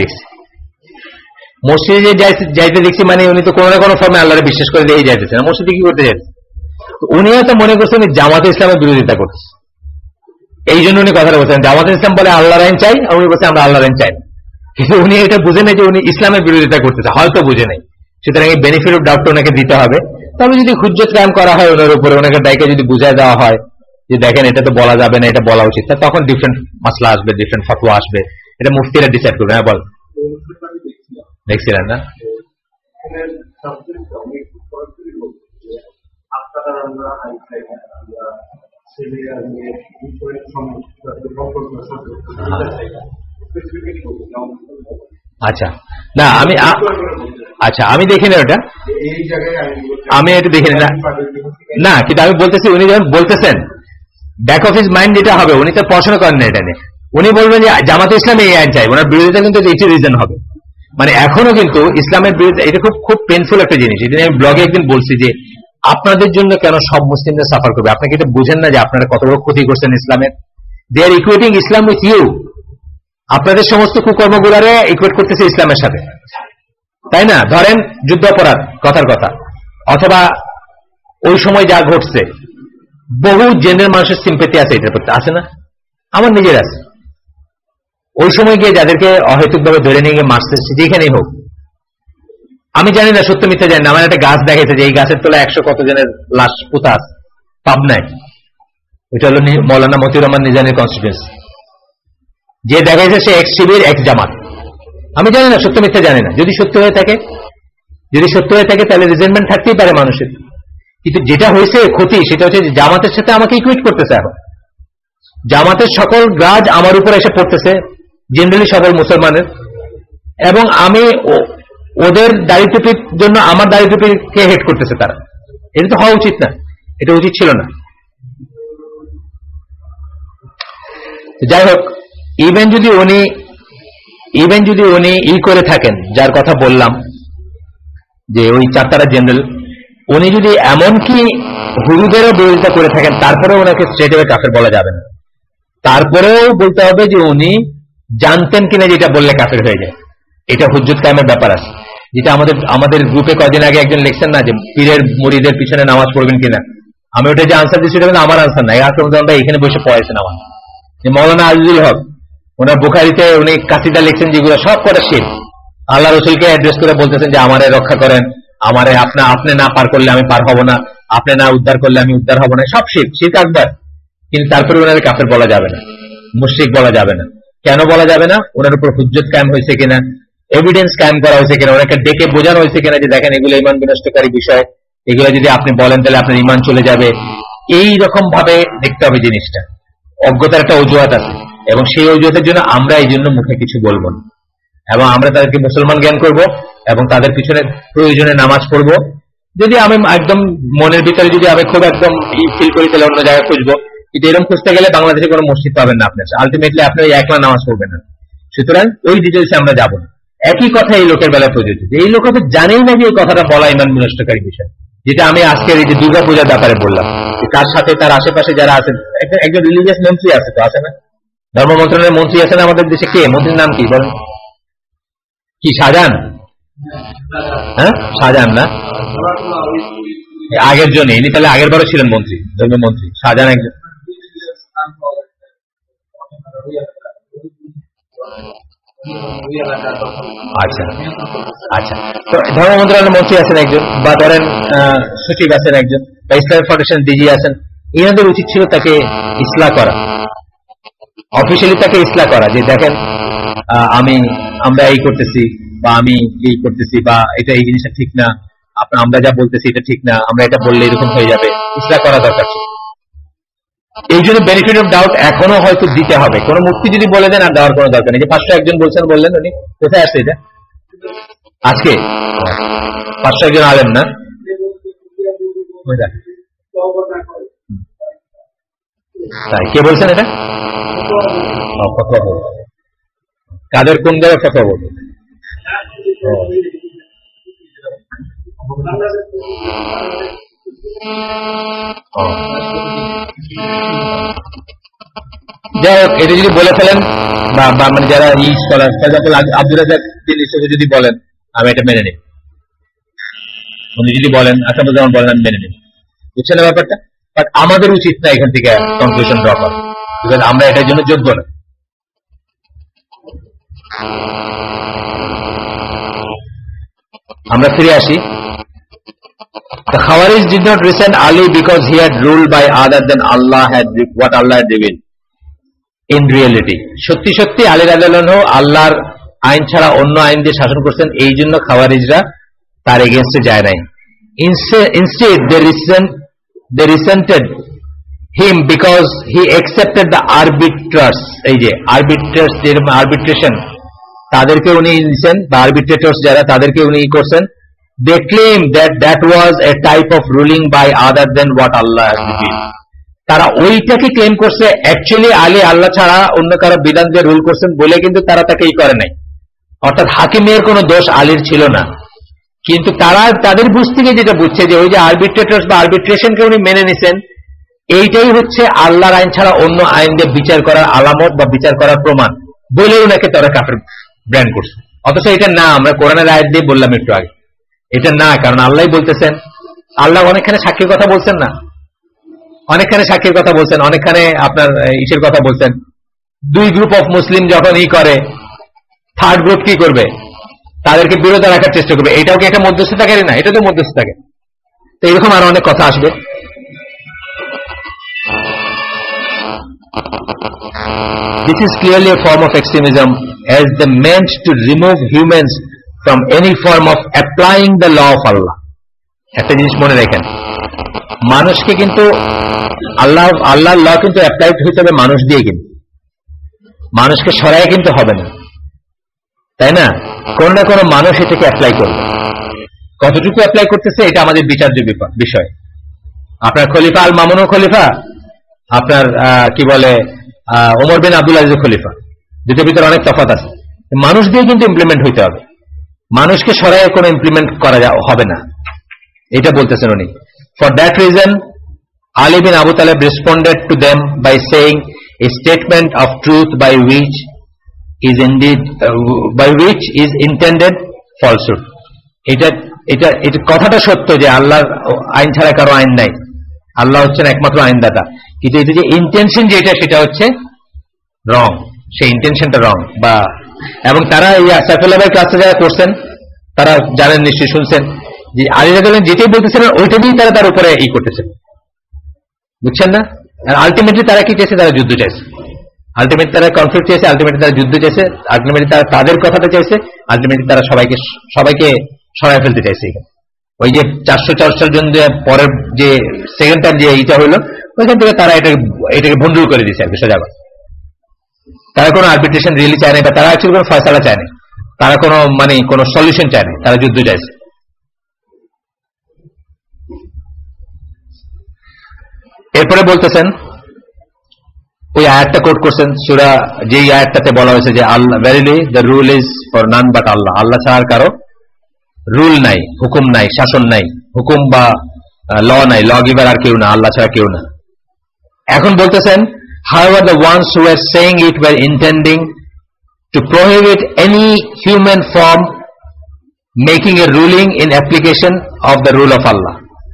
দেখছি, মানে উনি তো কোনো না কোনো ফর্মে আল্লাহরে বিশ্বাস করে দিয়ে যাইতেছে না, মসজিদে কি করতে যাচ্ছে? উনি হয়তো মনে করছেন জামাতে ইসলামের বিরোধিতা করছে, এই জন্য উনি কথাটা বলছেন। জামাতে ইসলাম বলে আল্লাহর আইন চাই, আর উনি বলছেন আমরা আল্লাহর আইন চাই না, কিন্তু উনি এটা বুঝে নেই যে উনি ইসলামের বিরোধিতা করতেছে, হয়তো বুঝে নেই। সুতরাং এই বেনিফিট অফ ডাউট ওনাকে দিতে হবে। তবে যদি হুজ্জত কায়েম করা হয় ওনার উপরে, ওনাকে দায়কে যদি বুঝায় দেওয়া হয় যে দেখেন এটা তো বলা যাবে না, এটা বলা উচিত, তখন ডিফারেন্ট মাসলা আসবে, ডিফারেন্ট ফতোয়া আসবে, এটা মুফতিরা ডিসাইড করবে। হ্যাঁ বল, দেখছিলেন না? আচ্ছা না আমি দেখিনি ওটা, আমি এটা দেখিনি না, কিন্তু আমি বলতেছি উনি যখন বলতেছেন ব্যাক অফ হিজ মাইন্ড যেটা হবে, উনি তো পড়াশোনা করেন না এটা নিয়ে, উনি বলবেন যে জামাতে ইসলাম এই আইন চাই, ওনার বিরোধিতা কিন্তু এটি রিজন হবে। মানে এখনো কিন্তু ইসলামের বিরুদ্ধে, এটা খুব পেইনফুল একটা জিনিস। এটা আমি ব্লগে একদিন বলছি যে আপনাদের জন্য কেন সব মুসলিমদের সাফার করবে? আপনাকে এটা বুঝেন না যে আপনারা কত বড় ক্ষতি করছেন ইসলামের? They are equating Islam with you, আপনাদের সমস্ত কুকর্মগুলারে ইকুয়েট করতেছে ইসলামের সাথে, তাই না? ধরেন যুদ্ধ অপরাধ, কথার কথা, অথবা ওই সময় যা ঘটছে, বহু জেনারেল মানুষের সিম্পেথি আছে এটার প্রতি, আছে না? আমার নিজের আছে। ওই সময় গিয়ে যাদেরকে অহেতুকভাবে ধরে নিয়ে গিয়ে মারছে, যেখানেই হোক, আমি জানি না সত্য মিথ্যা জানি না, আমার একটা গাছ দেখাইছে যে এই গাছের তলায় 100 কত জনের লাশ পোতা আছে পাবনায়, এটা হলো মৌলানা মতিউর রহমান নিজামীর কনস্টিটিউয়েন্সি। যে দেখাইছে সে এক্স শিবির এক্স জামাত, আমি জানি না সত্য মিথ্যা জানি না, যদি সত্য হয়ে থাকে যদি সত্য হয়ে থাকে তাহলে রিজেন্টমেন্ট থাকতেই পারে মানুষের। কিন্তু যেটা হয়েছে ক্ষতি সেটা হচ্ছে যে জামাতের সাথে আমাকে ইকুইট করতেছে। এখন জামাতের সকল গ্রাজ আমার উপর এসে পড়তেছে, জেনারেলি সকল মুসলমানের, এবং আমি ওদের দাড়ি টুপির জন্য আমার দাড়ি টুপিকে হেট করতেছে তারা। এটা তো হওয়া উচিত না, এটা উচিত ছিল না। যাই হোক, ইভেন যদি উনি করে থাকেন, যার কথা বললাম যে ওই চারতারা জেনারেল, উনি যদি এমনকি হুজুরদেরও বিরোধিতা করে থাকেন, তারপরেও ওনাকে স্ট্রেট অ্যাওয়ে কাফের বলা যাবে না। তারপরেও বলতে হবে যে উনি জানতেন কিনা যেটা বললে কাফের হয়ে যায়। এটা হুজ্জত কায়েমের ব্যাপার আছে, যেটা আমাদের গ্রুপে কদিন আগে একজন লিখছেন না যে পীরের মুরিদের পিছনে নামাজ পড়বেন কিনা। আমি ওটা যে আনসার দিচ্ছি ওটা আমার আনসার নাই, আমরা এখানে বসে পড়াইছেন আমার যে মৌলানা আজিজুল হক, ওনার বুখারীতে উনি কাসিদা লিখছেন যেগুলো সব কটা শিরক। আল্লাহ রসুলকে অ্যাড্রেস করে বলতেছেন যে আমারে রক্ষা করেন, আমারে আপনি না পার করলে আমি পার হব না, আপনি না উদ্ধার করলে আমি উদ্ধার হব না, সব শিরক আকবার। কিন্তু তারপরে ওনার কাফের বলা যাবে না, মুশরিক বলা যাবে না। কেন বলা যাবে না? ওনার উপর হুজ্জত কায়েম হয়েছে কিনা, এভিডেন্স কায়েম করা হয়েছে কিনা, ওনাকে ডেকে বোঝানো হয়েছে কিনা যে দেখেন এগুলো ঈমান বিনষ্টকারী বিষয়, এগুলো যদি আপনি বলেন তাহলে আপনার ঈমান চলে যাবে। এই রকম ভাবে দেখতে হবে জিনিসটা। অজ্ঞতার একটা অজুহাত আছে, এবং সেই অজুহাতের জন্য আমরা এই জন্য মুখে কিছু বলবো না, এবং আমরা তাদেরকে মুসলমান জ্ঞান করব এবং তাদের পিছনে প্রয়োজনে নামাজ পড়বো। যদি আমি একদম মনের ভিতরে যদি আমি খুব একদম ফিল করি তাহলে অন্য জায়গায় খুঁজবো, কিন্তু এরকম খুঁজতে গেলে বাংলাদেশে কোনো মসজিদ পাবেন না আপনার, আলটিমেটলি আপনি ওই একলা নামাজ পড়বেন না। সুতরাং ওই ডিটেলসে আমরা যাবো না। একই কথা এই লোকের বেলায় প্রযোজ্য, এই লোক তো জানেই না যে এই কথাটা বলা ঈমান বিনষ্টকারী বিষয়। যেটা আমি আজকের এই যে দুর্গা পূজার ব্যাপারে বললাম, তার সাথে তার আশেপাশে যারা আছেন, একজন রিলিজিয়াস মন্ত্রী আছে তো, আছে না? ধর্ম মন্ত্রণালয়ের মন্ত্রী আছেন আমাদের দেশে, কে মন্ত্রীর নাম কি বলেন? কি শাহজাহান? হ্যাঁ, শাহজাহান না, আগের জন্য ইনি তাহলে আগের বারও ছিলেন মন্ত্রী, ধর্মমন্ত্রী শাহজাহান একজন। আচ্ছা আচ্ছা, তো ধর্ম মন্ত্রণালয়ের মন্ত্রী আছেন একজন, বা ধরেন সচিব আছেন একজন, বা ইসলামিক ফাউন্ডেশন ডিজি আছেন। এনাদের উচিত ছিল তাকে ইসলাহ করা, অফিসিয়ালি তাকে ইসলাহ করা, যে দেখেন আমরা এই করতেছি, বা আমি এই করতেছি, বা এটা এই জিনিসটা ঠিক না, আমরা যা বলতেছি এটা ঠিক না, আমরা এটা বললে এরকম হয়ে যাবে, ইসলাহ করা দরকার ছিল। এই জন্য বেনিফিট অফ ডাউট এখনো হয়তো দিতে হবে। কোন মুফতি যদি বলে দেন আর দেওয়ার কোনো দরকার নেই। যে 500 একজন বললেন উনি কোথায় আসছে এটা আজকে? 500 একজন আলেম না, তাই কে বলছেন এটা? কাদের কোন জায়গায় কথা বলবো? যাই হোক, এটা যদি বলে ফেলেন, বা মানে যারা স্কলার আব্দুল রাজাক যদি বলেন, আমি এটা মেনে নিই। উনি যদি বলেন, আসাদুজ্জামান বলেন, আমি মেনে নিই। বুঝছেন না ব্যাপারটা? বাট আমাদের উচিত না এখান থেকে কনক্লুশন ড্র করা, বিকজ আমরা এটার জন্য যোগ্য না। আমরা ফিরে আসি। The Khawarij did not resent Ali because he had ruled by other than what Allah had revealed. In reality, সত্যি সত্যি আলী রাদিয়াল্লাহু আনহু আল্লাহর আইন ছাড়া অন্য আইন দিয়ে শাসন করছেন, এই জন্য খাওয়ারিজরা তার এগেইনস্টে যায় নাই। Instead, they resented him because he accepted the arbiters. এই যে arbiters, যেরকম arbitration, তাদেরকে উনি নিছেন, বা arbitrators যারা, তাদেরকে উনি করছেন। They claim that was a type of ruling by other than what Allah has revealed. তারা ওইটাকে ক্লেম করছে, অ্যাকচুয়ালি আলী আল্লাহ ছাড়া অন্য কারো বিধান দিয়ে রুল করছেন বলে কিন্তু তারা তাকে করে নাই। অর্থাৎ হাকিমের কোনো দোষ আলীর ছিল না, কিন্তু তারা তাদের বুঝ থেকে যেটা বুঝছে যে ওই যে আরবিট্রেটরস বা আরবিট্রেশনকে উনি মেনে নিছেন, এইটাই হচ্ছে আল্লাহর আইন ছাড়া অন্য আইন দিয়ে বিচার করার আলামত বা বিচার করার প্রমাণ বলে ওনাকে তারা কাফের ব্র্যান্ড করছে। অথচ এটা না, আমরা কোরআনের আয়াত দিয়ে বললাম একটু আগে, এটা না, কারণ আল্লাহই বলতেছেন। আল্লাহ অনেকখানে সাক্ষীর কথা বলছেন না, অনেকখানে সাক্ষীর কথা বলছেন, অনেকখানে আপনার ইসের কথা বলছেন। দুই গ্রুপ অফ মুসলিম যখন করে, থার্ড গ্রুপ কি করবে? তাদেরকে বিরোধ রাখার চেষ্টা করবে। এটাও কি একটা মধ্যস্থতাকারী না? এটা তো মধ্যস্থতাকারী। তো এরকম আরো অনেক কথা আসবে। This is clearly a form of extremism as they meant to remove humans from any form of applying the law of Allah. একটা জিনিস মনে রাখেন, মানুষকে কিন্তু আল্লাহর ল কিন্তু অ্যাপ্লাই হইতে হবে মানুষ দিয়ে, কিন্তু মানুষকে সরাই কিন্তু হবে না, তাই না? কোন না কোনো মানুষ এটাকে অ্যাপ্লাই করবে। কতটুকু অ্যাপ্লাই করতেছে এটা আমাদের বিচার্য বিষয়। আপনার খলিফা আল মামুন খলিফা, আপনার কি বলে ওমর বিন আব্দুল আজিজ খলিফা, দুটোর ভিতরে অনেক তফাৎ আছে। মানুষ দিয়ে কিন্তু ইমপ্লিমেন্ট হইতে হবে, মানুষকে সরাই কোনো ইমপ্লিমেন্ট করা হবে না, এটা বলতেছেন উনি। For that reason Ali bin Abu Talib responded to them by saying, a statement of truth by which is intended falsehood. এটা কথাটা সত্য যে আল্লাহর আইন ছাড়া কারো আইন নাই, আল্লাহ হচ্ছেন একমাত্র আইনদাতা, কিন্তু এটা যে ইন্টেনশন যেটা সেটা হচ্ছে রং, সেই ইন্টেনশনটা রং। বা এবং তারা এই সাইফুল্লাহ ভাই ক্লাসে যারা করছেন তারা জানেন, নিশ্চয়ই শুনছেন যে আলী রাদিয়াল্লাহু আনহু যেটাই বলতেছিলেন ওইটা দিয়েই তারা তার উপরে করতেছেন, বুঝছেন না? আর আলটিমেটলি তারা কি চাইছে? তারা যুদ্ধ চাইছে, আলটিমেটলি তারা কনফ্লিক্ট চাইছে, আলটিমেটলি তারা যুদ্ধ চাইছে, আলটিমেটলি তারা তাদের কথাটা চাইছে, আলটিমেটলি তারা সবাইকে সরাই ফেলতে চাইছে। ওই যে 404 জন যে পরের যে সেকেন্ড টাইম যে এইটা হইলো, ওইখান থেকে তারা এটাকে ভন্ডুল করে দিয়েছে আর কি, সোজা কথা। তারা কোনো আর্বিট্রেশন রিয়েলি চায় না, বা তারা অ্যাকচুয়ালি কোনো ফয়সালা চায় না, তারা কোনো সলিউশন চায় না, তারা যুদ্ধ চাইছে। এরপরে বলতেছেন, ওই আয়াতটা কোট করছেন সূরা, যেই আয়াতটাতে বলা হয়েছে যে Allah verily the rule is for none but Allah, আল্লাহ ছাড়া কারো রুল নাই, হুকুম নাই, শাসন নাই, হুকুম বা ল নাই, ল গিভার আর কেউ না, আল্লাহ ছাড়া কেউ না। এখন বলতেছেন, however the ones who were saying it were intending to prohibit any human form making a ruling in application of the rule of Allah,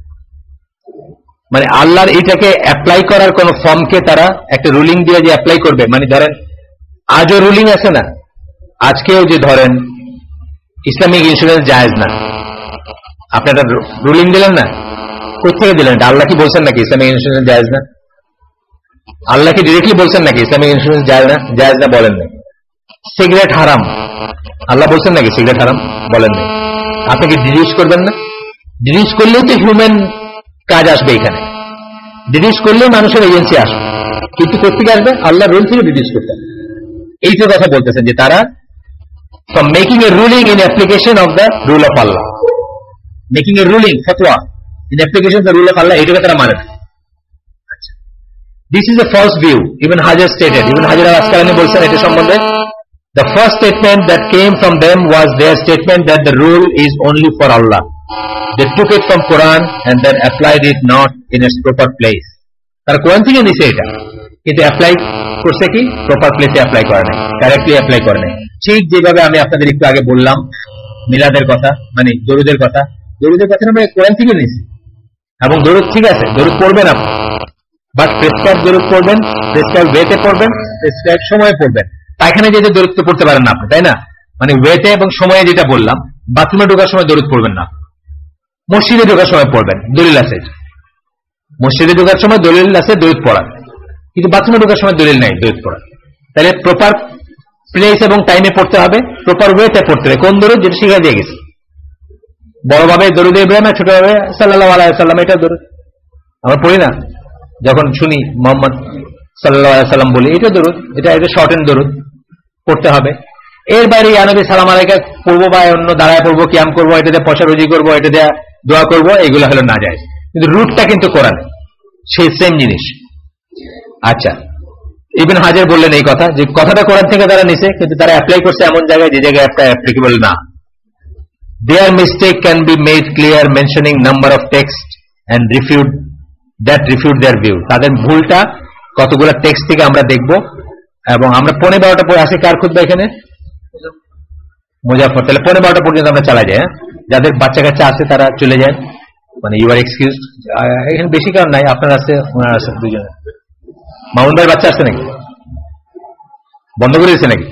মানে আল্লাহর এটাকে অ্যাপ্লাই করার কোন ফর্মকে তারা একটা রুলিং দিয়ে যে অ্যাপ্লাই করবে, মানে ধরেন আজও রুলিং আছে না, আজকেও যে ধরেন ইসলামিক ইন্স্যুরেন্স জায়েজ না, আপনি একটা রুলিং দিলেন না, কোথেকে দিলেন? আল্লাহ কি বলছেন নাকি ইসলামিক ইন্স্যুরেন্স জায়েজ না? আল্লাহ কি ডিরেক্টলি বলছেন নাকি ইসলামিক ইন্স্যুরেন্স জায়েজ না? বলেন না। সিগারেট হারাম, আল্লাহ বলছেন নাকি সিগারেট হারাম? বলেন না। আপনি কি ডিডিউস করবেন না? ডিডিউস করলেও তো হিউম্যান কাজ আসবে, এখানে ডিডিউস করলেও মানুষের এজেন্সি আসবে, কিন্তু কোথেকে আসবে? আল্লাহ রুল থেকে ডিডিউস করতে হবে। এই তো কথা বলতেছেন যে তারা from making a ruling in application of the rule of Allah, making a ruling fatwa in application of the rule of Allah, এটাকে তারা মানে না। This is a false view. Ibn Hajar stated, Ibn Hajar al-Asqalani বলছেন এটা সম্বন্ধে, the first statement that came from them was their statement that the rule is only for Allah. They took it from Quran and then applied it not in its proper place. তারা কোরআন থেকে নিছে এটা, কিন্তু apply করছে কি? Proper প্লেসে apply করে নাই, কারেক্টলি অ্যাপ্লাই করে নাই। ঠিক যেভাবে আমি আপনাদের একটু আগে বললাম মিলাদের কথা, মানে দরুদের কথা আমরা কোরআন থেকে নিছি, এবং দরুদ ঠিক আছে, দরুদ পড়বেন আপনি, বাট প্রেসক্রাইব দরুদ পড়বেন, প্রেসক্রাইব ওয়েতে পড়বেন, প্রেসক্রাইব সময়ে পড়বেন। পায়খানায় যেতে দরুদ তো পড়তে পারেন না আপনি, তাই না? মানে ওয়েতে এবং সময়ে যেটা বললাম, বাথরুমে ঢোকার সময় দরুদ পড়বেন না, মসজিদে ঢোকার সময় পড়বেন, দলিল আছে। মসজিদে ঢোকার সময় দলিল আছে দরুদ পড়া, কিন্তু বাথরুমে ঢোকার সময় দলিল নাই দরুদ পড়া। তাহলে প্রপার প্লেস এবং টাইমে পড়তে হবে, প্রপার ওয়েতে পড়তে হবে। কোন দরুদ? যেটা শিখা দিয়ে গেছে, বড়ভাবে দরুদ ইব্রাহিম, ছোটভাবে সাল্লাল্লাহু আলাইহি ওয়াসাল্লাম, এটা দরুদ আমরা পড়ি না, যখন শুনি মুহাম্মদ সাল্লাল্লাহু আলাইহি ওয়াসাল্লাম বলি, এটা দরুদ, এটা শর্ট এন্ড দরুদ পড়তে হবে। এর বাইরে ইয়া নবী সালাম আলাইকা পড়বো বা অন্য দাঁড়ায় পড়বো, কিয়াম করবো, এটা দিয়ে পয়সা রুজি করবো, এটা দিয়ে দোয়া করবো, এগুলো হলো না যায়, কিন্তু রুটটা কিন্তু কোরআন, সেই সেম জিনিস। আচ্ছা, ইবনে হাজার বললেন এই কথা, যে কথাটা কোরআন থেকে তারা নিছে, কিন্তু তারা অ্যাপ্লাই করছে এমন জায়গায় যে জায়গায় অ্যাপ্লিকেবল না। Their mistake can be made clear mentioning number of text and refute their view. তাদের ভুলটা কতগুলো টেক্সট থেকে আমরা দেখব, এবং আমরা 12:15 পরে আসি কার খুতবা এখানে? মুজাফফর। তাহলে 12:15 পর্যন্ত আমরা চালা যাই। যাদের বাচ্চা কাচ্চা আছে তারা চলে যায়, মানে ইউ আর এক্সকিউজড। এখানে বেশি কারণ নাই, আপনার আছে, ওনার আছে, দুজনে। মামুন ভাইয়ের বাচ্চা আসছে নাকি? বন্ধ করে দিচ্ছে নাকি?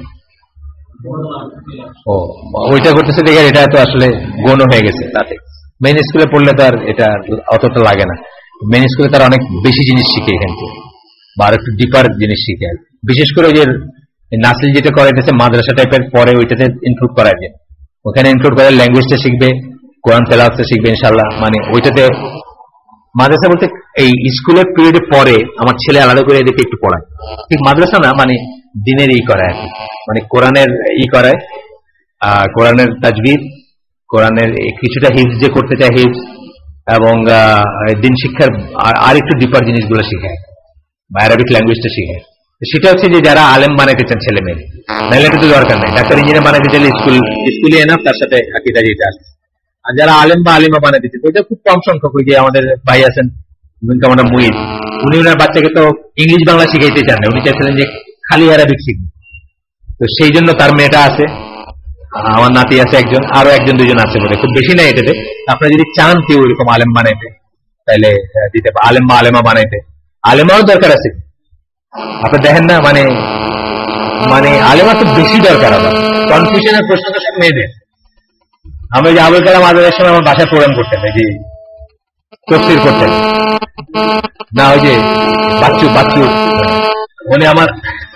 ও, ওইটা করতেছে দেখে এটা তো আসলে গৌণ হয়ে গেছে। তাতে মেইন স্কুলে পড়লে তো আর এটা অতটা লাগে না। মেইন স্কুলে তারা অনেক বেশি জিনিস শিখে এখান থেকে, বা আর একটু ডিপার জিনিস শিখে। বিশেষ করে ওই যে নাসিল যেটা করে, এটা মাদ্রাসা টাইপের, পরে ওইটাতে ইনক্লুড করা যায়। ওখানে ইনক্লুড করে ল্যাঙ্গুয়েজটা শিখবে, কোরআন তেলাওয়াতটা শিখবে ইনশাআল্লাহ। মানে ওইটাতে মাদ্রাসা বলতে এই স্কুলের পিরিয়ডে পরে আমার ছেলে আলাদা করে এদিকে একটু পড়ায়, ঠিক মাদ্রাসা না, মানে দিনের করায় আর কি, মানে কোরআনের করায়, কোরআনের তাজবিদ, কোরআনের কিছুটা হিফজ যে করতে চায় হিফজ, এবং দিন শিক্ষার আর একটু ডিপার জিনিসগুলো শিখায় বা অ্যারাবিক ল্যাঙ্গুয়েজটা শিখায়। সেটা হচ্ছে যে যারা আলেম বানাইতে চান ছেলে মেয়ে, নাহলে এটা তো দরকার নেই। ডাক্তার ইঞ্জিনিয়ার বানাইতে চাইলে স্কুলে এনাফ, তার সাথে আকিদা যেটা আছে। আর যারা আলেম বা আলিমা বানাইতে চান, ওইটা খুব কম সংখ্যক। ওই যে আমাদের ভাই আছেন কমান্ডার মুহিত, উনি ওনার বাচ্চাকে তো ইংলিশ বাংলা শিখাইতে চান না, উনি চাইছিলেন যে খালি অ্যারাবিক শিখবে। তো সেই জন্য তার মেয়েটা আছে, আমার নাতি আছে একজন, আরো একজন দুজন আছে বলে, খুব বেশি নাই এটাতে। আপনারা যদি চান কেউ এরকম আলেম বানাইতে, তাহলে দিতে আলেম বা আলেমা বানাইতে, আলেমাও দরকার আছে। আপনি দেখেন না, মানে মানে আলেমা তো বেশি দরকার। আমার কনফিউশনের প্রশ্ন তো সব মেয়েদের। আমি যে আবুল কালাম আজাদের সময় আমার বাসায় প্রোগ্রাম করতেন, এই যে তফসির করতেন না, ওই যে বাচ্চু বাচ্চু, উনি আমার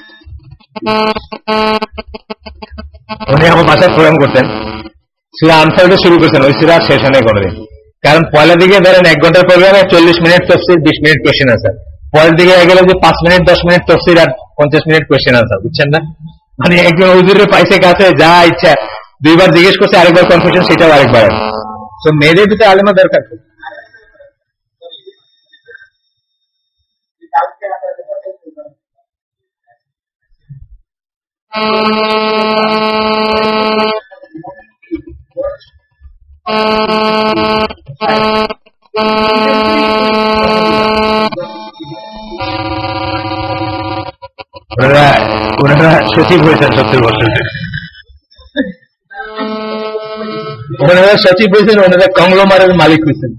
বাসায় প্রোগ্রাম করতেন। সূরা আনফালটা শুরু করছেন, ওই সূরা শেষ হয় না কোনোদিন। কারণ পয়লা দিকে ধরেন 1 ঘন্টার প্রোগ্রামে 40 মিনিট তফসির, 20 মিনিট কোয়েশ্চেন আনসার। পরের দিকে গেল যে 5 মিনিট 10 মিনিট তফসির আর 50 মিনিট কোয়েশ্চেন আনসার, বুঝছেন না? মানে একজন হুজুরের পাইছে কাছে যা ইচ্ছা, 2 বার জিজ্ঞেস করছে, আরেকবার কনফিউশন, সেটাও আরেকবার। তো মেয়েদের ভিতরে আলেমা দরকার। ওনারা সচিব হয়েছেন 70 বছর, ওনারা সচিব হয়েছেন, ওনারা কংগ্লোমারের মালিক হয়েছেন।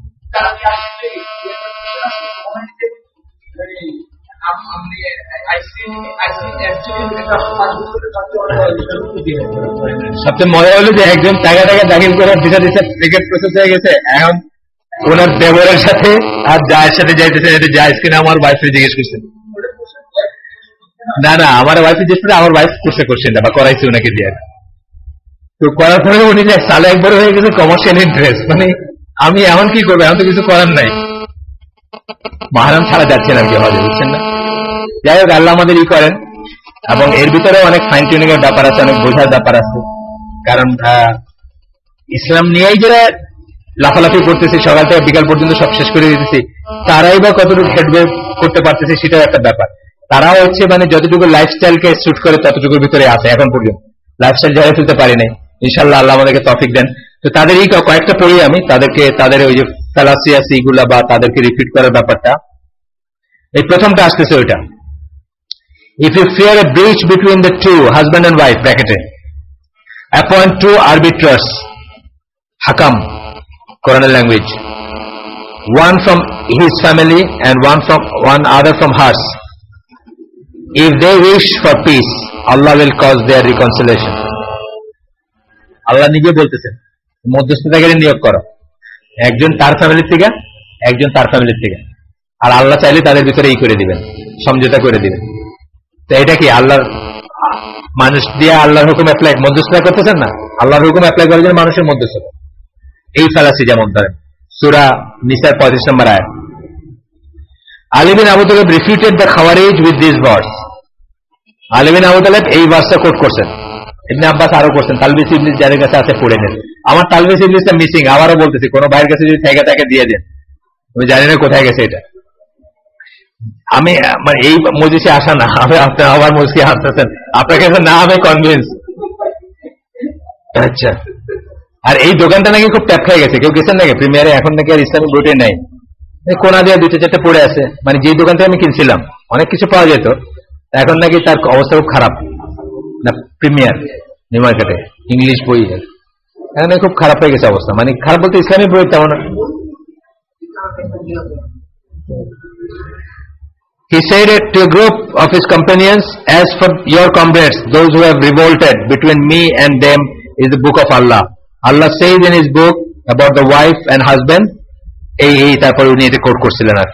সবচেয়ে মজা হলো যে একজন টাকা দাখিল করে ভিসা দিচ্ছে, টিকিট প্রসেস হয়ে গেছে, এখন ওনার দেবরের সাথে আর জায়ের সাথে যাইতেছেন, এটা জায়েজ কিনা আমার ওয়াইফকে জিজ্ঞেস করছেন। না না, আমার ওয়াইফ জিজ্ঞেস করে, আমার ওয়াইফ করছে কোশ্চেন বা করাইছে ওনাকে দিয়ে। তো করার পরে উনি যে সালে একবার হয়ে গেছে কমার্শিয়াল ইন্টারেস্ট। মানে আমি এখন কি করবো, এখন তো কিছু করার নাই, মাহারাম ছাড়া যাচ্ছে না আর কি হজে, বুঝছেন না? যাই হোক, আল্লাহ আমাদের করেন, এবং এর ভিতরে অনেক ফাইন টিউনিং এর ব্যাপার আছে, অনেক বোঝার ব্যাপার আছে। কারণ ইসলাম নিয়েই যারা লাফালাফি করতেছে, সকাল থেকে বিকাল পর্যন্ত সব শেষ করে দিতেছি, তারাই বা কতটুকু হেডওয়ে করতে পারতেছে, সেটাও একটা ব্যাপার। তারাও হচ্ছে মানে যতটুকু লাইফস্টাইলকে শুট করে ততটুকুর ভিতরে আছে এখন পর্যন্ত, লাইফস্টাইল ঝাড়ে ফেলতে পারি নাই। ইনশাআল্লাহ আল্লাহ আমাদেরকে তৌফিক দেন। তো তাদের এই কয়েকটা পড়ি আমি, তাদেরকে তাদের ওই যে ফালাসিয়াসি গুলা বা তাদেরকে রিপিট করার ব্যাপারটা। এই প্রথমটা আসতেছে ওইটা, if you fear a breach between the two, husband and wife, bracketed, appoint 2 arbiters, hakam, Quran language, one from his family and one other from hers. If they wish for peace, Allah will cause their reconciliation. আল্লাহ নিজে বলতেছেন মধ্যস্থতাকারী নিয়োগ করো, একজন তার ফ্যামিলির থেকে, একজন তার ফ্যামিলির থেকে, আর আল্লাহ চাইলে তাদের ভিতরে এই করে দিবেন, সমঝোতা করে দিবেন। তো এটা কি আল্লাহর মানুষ দিয়ে আল্লাহর হুকুম অ্যাপ্লাই, মধ্যস্থতা করতেছেন না, আল্লাহর হুকুম অ্যাপ্লাই করার জন্য মানুষের মধ্যস্থতা। এই ফালাসি যেমন ধরেন সূরা নিসার 35 নম্বর আয়াত, Ali bin Abu Talib refuted the খাওয়ারিজ with this verse. Ali bin Abu Talib এই ভার্সটা কোট করছেন, ইবনে আব্বাস আরো করছেন, তালবিস ইবলিস যাদের কাছে আছে পড়ে নেন। আমার তালবিস ইবলিসটা মিসিং, আবারও বলতেছি, কোন ভাইয়ের কাছে যদি থাকে তাকে দিয়ে দেন, আমি জানি না কোথায় গেছে এটা। আমি মানে এই মজলিসে আসা না, আমি আপনি আবার মজলিসে আসতেছেন, আপনার কাছে না আমি কনভিন্স। আচ্ছা, আর এই দোকানটা নাকি খুব ট্যাপ খেয়ে গেছে, কেউ গেছেন নাকি প্রিমিয়ারে? এখন নাকি আর ইসলামিক বইটাই নাই, কোনা দিয়ে 2-4টা পড়ে আছে। মানে যে দোকান থেকে আমি কিনছিলাম অনেক কিছু পাওয়া যেত, এখন নাকি তার অবস্থা খুব খারাপ। না, প্রিমিয়ার নিউ মার্কেটে ইংলিশ বই এখন খুব খারাপ হয়ে গেছে অবস্থা। মানে খারাপ বলতে ইসলামিক বই তেমন। He said it to a group of his companions, as for your comrades, those who have revolted, between me and them is the book of Allah. Allah says in his book about the wife and husband, তারপর উনি এটা coat করছিলেন। আর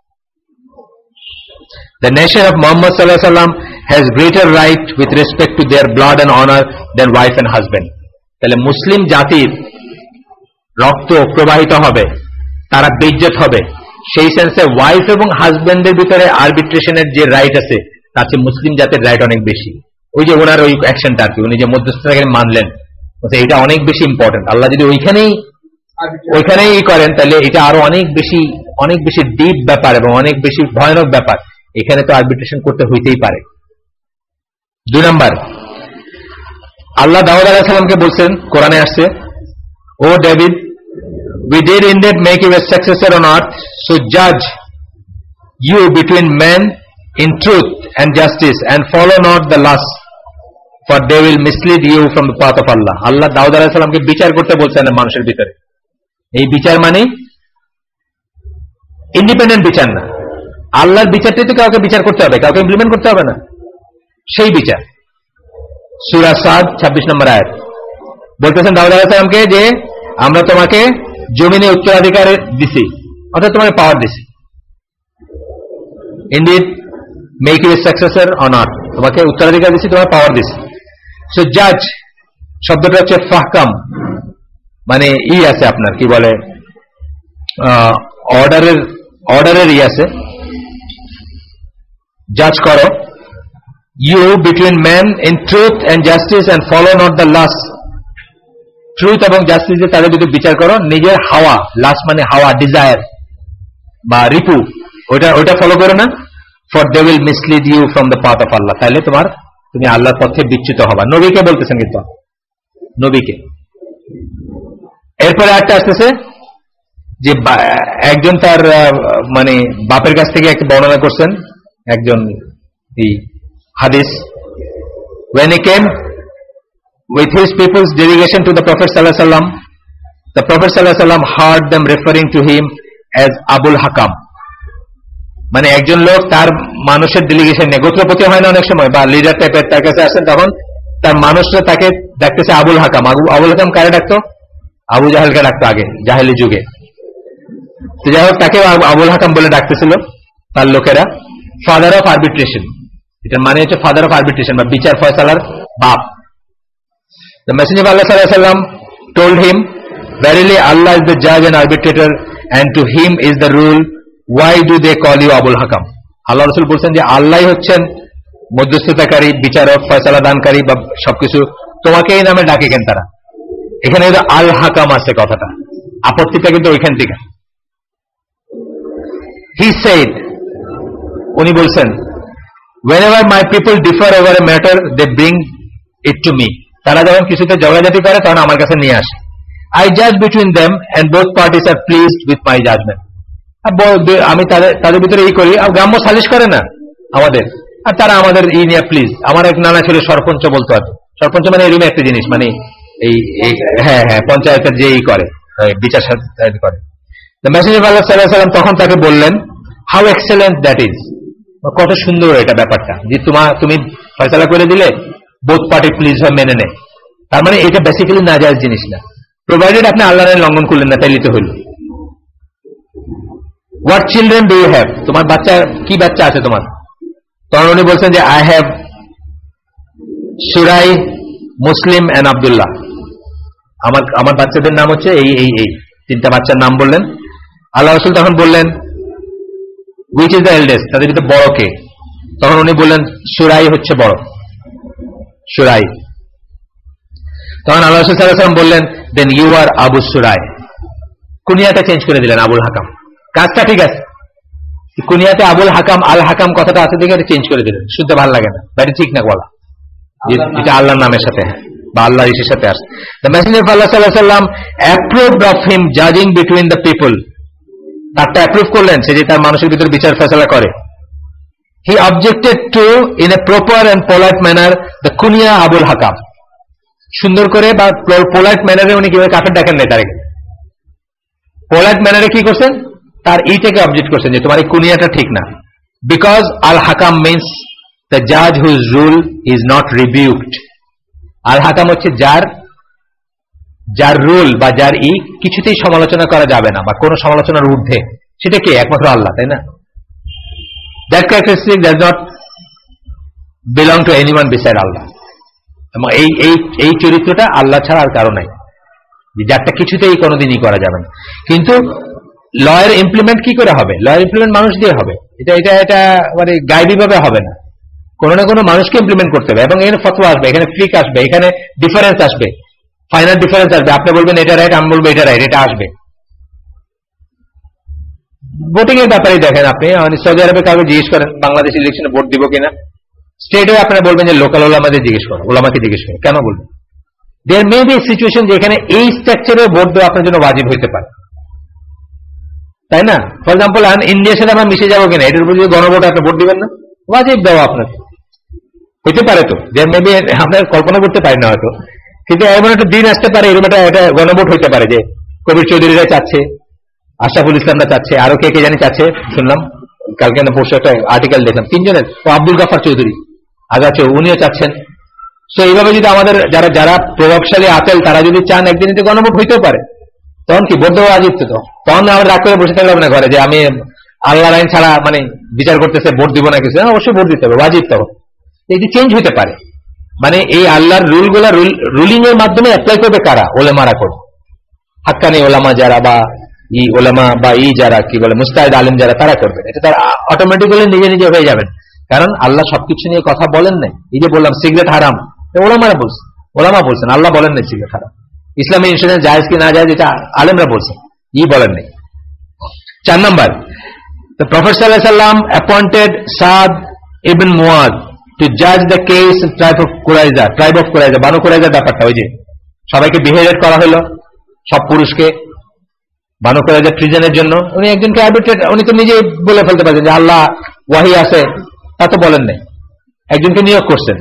the nation of Muhammad sallallahu alaihi wasallam has greater right with respect to their blood and honor than wife and husband. তাহলে মুসলিম জাতির রক্ত প্রবাহিত হবে, তারা বেইজ্জত হবে। সেই সেন্সে ওয়াইফ এবং হাজবেন্ডের ভিতরে আরবিট্রেশনের যে রাইট আছে তার চেয়ে মুসলিম জাতির রাইট অনেক বেশি। ওই যে ওনার ওই অ্যাকশনটা আর কি, উনি যে মধ্যস্থতাকে মানলেন, এটা অনেক বেশি ইম্পর্টেন্ট। আল্লাহ যদি ওইখানেই করেন তাহলে এটা আরো অনেক বেশি ডিপ ব্যাপার এবং অনেক বেশি ভয়ানক ব্যাপার। এখানে তো আরবিট্রেশন করতে হইতেই পারে। 2 নাম্বার, আল্লাহ দাউদ আলাইহিস সালামকে বলছেন, কোরআনে আসছে, O David, we did indeed make you a successor on earth, so judge you between men in truth and justice, and follow not the lust, for they will mislead you from the path of Allah. আল্লাহ দাউদ আলাইহিস সালামকে বিচার করতে বলছেন মানুষের ভিতরে। এই বিচার মানে ইন্ডিপেন্ডেন্ট বিচার না, আল্লাহর বিচারটাই তো কাউকে বিচার করতে হবে, কাউকে ইমপ্লিমেন্ট করতে হবে না, সেই বিচার। সূরা সাদ 26 নম্বর আয়াত বলতেছেন দাউদ আলাইহিস সালামকে যে আমরা তোমাকে জমিনে উত্তরাধিকার দিছি, অর্থাৎ তোমাকে পাওয়ার দিছি। Indeed make you a successor on earth, তোমাকে উত্তরাধিকার দিছি, তোমাকে পাওয়ার দিছি। সো জাজ শব্দটা হচ্ছে ফাহকাম, মানে আছে আপনার কি বলে অর্ডারের আছে, জাজ করো। You between man in truth and justice and follow not the last, truth এবং জাস্টিসে তাদের যদি বিচার করো, নিজের হাওয়া, লাস্ট মানে হাওয়া, ডিজায়ার বা রিপু, ওইটা ফলো করো না। For they will mislead you from the path of Allah, তাহলে তুমি আল্লাহর পথে বিচ্যুত হবা। নবীকে বলতেছেন কিন্তু, নবীকে। এরপরে একটা আসতেছে যে একজন তার মানে বাপের কাছ থেকে একটা বর্ণনা করছেন একজন হাদিস, when he came with his people's delegation to the Prophet sallallahu alaihi wasallam, the Prophet sallallahu alaihi wasallam heard them referring to him as Abul Hakam, মানে একজন লোক তার মানুষের ডেলিগেশন নিয়ে, গোত্রপতি হয় না অনেক সময় বা লিডার টাইপের, তার কাছে আসেন, তখন তার মানুষরা তাকে ডাকতেছে আবুল হাকাম। আবুল হাকাম কারে ডাকতো? আবু জাহেলকে ডাকতো আগে জাহেলি যুগে। তো যাই হোক, তাকে আবুল হাকাম বলে ডাকতেছিল তার লোকেরা। ফাদার অফ আরবিট্রেশন, এটার মানে হচ্ছে ফাদার অফ আরবিট্রেশন বা বিচার ফয়সালার বাপ। The Messenger of Allah sallallahu alaihi wasallam told him, verily Allah is the judge and arbitrator, and to him is the rule. Why do they call you Abul Hakam? আল্লাহ রাসূল বলেন যে আল্লাহই হচ্ছেন মধ্যস্থতাকারী, বিচারক, ফয়সালা দানকারী বা সবকিছু, তোমাকে এই নামে ডাকে কেন তারা? এখানে আল হাকাম আছে কথাটা, আপত্তিটা কিন্তু ওইখান থেকে। He said, উনি বলছেন, whenever my people differ over a matter, they bring it to me. তারা যখন কিছুতে ঝগড়াঝাটি করে তখন আমার কাছে নিয়ে আসে। I judge between them and both parties are pleased with my judgment. আমি তাদের ভিতরে করি, গ্রাম্য সালিশ করে না আমাদের, আর তারা আমাদের নিয়ে প্লিজ। আমার এক নানা ছিল সরপঞ্চ বলতো, আর সরপঞ্চ মানে এরকম একটা জিনিস, মানে হ্যাঁ পঞ্চায়েতের যে করে বিচার করে। The Messenger of Allah sallallahu alaihi wasallam তখন তাকে বললেন, হাউ এক্সেলেন্ট দ্যাট ইজ, কত সুন্দর এটা ব্যাপারটা যে তুমি ফয়সালা করে দিলে বোথ পার্টি প্লিজ হয়, মেনে নেয়। তার মানে এটা বেসিক্যালি নাজায়েজ জিনিস না, প্রোভাইডেড আপনি আল্লাহর আইন লঙ্ঘন করলেন না, তাইলে তো হইল। What children do you have, তোমার কি বাচ্চা আছে তোমার? তখন উনি বলছেন যে আই হ্যাভ সুরাই, মুসলিম এন্ড আব্দুল্লাহ। আমার বাচ্চাদের নাম হচ্ছে এই 3টা বাচ্চার নাম বললেন। আল্লাহ রাসূল তখন বললেন, হুইচ ইজ দ্য এল্ডেস্ট, তাদের ভিতরে বড় কে? তখন উনি বললেন সুরাই হচ্ছে বড়, সুরাই। তখন আল্লাহ রাসূল সাল্লাল্লাহু আলাইহি ওয়াসাল্লাম বললেন, দেন ইউ আর আবু সুরাই। কুনিয়াটা চেঞ্জ করে দিলেন আবুল হাকাম। কাজটা ঠিক আছে, কুনিয়াতে আবুল হাকাম, আল হাকাম কথাটা আছে দেখে এটা চেঞ্জ করে দিলেন, শুনতে ভালো লাগে না, এটা ঠিক না বলা, এটা আল্লাহর নামের সাথে বা আল্লাহর ইসের সাথে আসে। The Messenger of Allah sallallahu alaihi wasallam approved of him judging between the people. তারটা অ্যাপ্রুভ করলেন, সে যে তার মানুষের ভিতর বিচার ফয়সালা করে। He objected to in a proper and polite manner the kunya Abul Hakam. সুন্দর করে বা পোলাইট ম্যানারে উনি কিভাবে কাফের ডাকেন নাই, তার পোলাইট ম্যানারে কি করছেন, তার ইটাকে অবজেক্ট করছেন যে তোমার এই কুনিয়াটা ঠিক না। বিকজ আল হাকাম মিনস দ্য জাজ whose rule is not rebuked. আল হাকাম হচ্ছে যার রুল বা যার কিছুতেই সমালোচনা করা যাবে না বা কোনো সমালোচনার ঊর্ধ্বে, সেটা কে? একমাত্র আল্লাহ, তাই না? That characteristic does not belong to anyone beside Allah. এবং এই এই এই চরিত্রটা আল্লাহ ছাড়া আর কারো নাই, যারটা কিছুতেই কোনোদিনই করা যাবে না। কিন্তু লয়ের ইমপ্লিমেন্ট কি করে হবে? লয়ের ইমপ্লিমেন্ট মানুষ দিয়ে হবে। এটা এটা এটা মানে গায়েবী ভাবে হবে না, কোনো না কোনো মানুষকে ইমপ্লিমেন্ট করতে হবে। এবং এখানে ফতোয়া আসবে, এখানে ফ্রিক আসবে, এখানে ডিফারেন্স আসবে, ফাইনাল ডিফারেন্স আসবে। আপনি বলবেন এটা রাইট, আমি বলবো এটা রাইট, এটা আসবে। ভোটিং এর ব্যাপারে দেখেন, আপনি সৌদি আরবে কাউকে জিজ্ঞেস করেন বাংলাদেশ ইলেকশনে ভোট দিব কিনা, স্টেটে আপনারা বলবেন যে লোকাল ওলামাদের জিজ্ঞেস করো, ওলামাকে জিজ্ঞেস করো। কেন বলবেন? দেয়ার মে বি সিচুয়েশন যেখানে এই স্ট্রাকচারে ভোট দেওয়া আপনার জন্য ওয়াজিব হইতে পারে, তাই না? ফর এক্সাম্পল ইন্ডিয়ার সাথে আমরা মিশে যাবো কিনা, এটার উপর যদি গণভোট আপনি ভোট দিবেন না, ওয়াজিব দেওয়া আপনাকে হইতে পারে। তো দেয়ার মে বি, আপনার কল্পনা করতে পারি না হয়তো, কিন্তু এমন একটা দিন আসতে পারে, এরকম একটা গণভোট হইতে পারে যে কবির চৌধুরীরা চাচ্ছে, আশরাফুল ইসলামরা চাচ্ছে, আরো কে কে জানি চাচ্ছে। শুনলাম কালকে না পরশু একটা আর্টিকেল দেখলাম, তিনজনের, আব্দুল গাফার চৌধুরী আগাচ্ছে, উনিও চাচ্ছেন। তো এইভাবে যদি আমাদের যারা যারা প্রভাবশালী আছেন তারা যদি চান একদিন এতে গণভোট হইতেও পারে, তখন কি ভোট দেওয়া আজিব? তো তখন আমরা রাগ করে বসে থাকলাম না ঘরে যে আমি আল্লাহর আইন ছাড়া মানে বিচার করতেছে, ভোট দিব না কিছু, অবশ্যই ভোট দিতে হবে, ওয়াজিব। তখন এটি চেঞ্জ হইতে পারে। মানে এই আল্লাহর রুলগুলা রুলিং এর মাধ্যমে অ্যাপ্লাই করবে কারা? ওলামারা করবে, হাক্কানি ওলামা যারা বা ই ওলামা বা ই যারা কি বলে মুস্তাহিদ আলেম যারা, তারা করবেন। এটা তারা অটোমেটিক্যালি নিজে নিজে হয়ে যাবেন, কারণ আল্লাহ সবকিছু নিয়ে কথা বলেন নাই। এই যে বললাম সিগারেট হারাম, ওলামারা বলছেন, ওলামা বলছেন, আল্লাহ বলেন নাই সিগারেট হারাম। ইসলামী ইন্স্যুরেন্স জায়েজ কি না জায়েজ এটা আলেমরা বলছেন, ই বলেন নাই। 4 নম্বর, the Prophet sallallahu alaihi wasallam appointed Sa'd ibn Mu'adh to judge the case of tribe of Qurayza, Banu কুরাইজার ব্যাপারটা। ওই যে সবাইকে বিহেডেড করা হলো, সব পুরুষকে বানু কুরাইজার ট্রিজনের জন্য। উনি একজনকে আরবিট্রেট, উনি তো নিজে বলে ফেলতে পারছেন যে আল্লাহ ওয়াহি আছে, তা তো বলেন নাই, একজনকে নিয়োগ করছেন।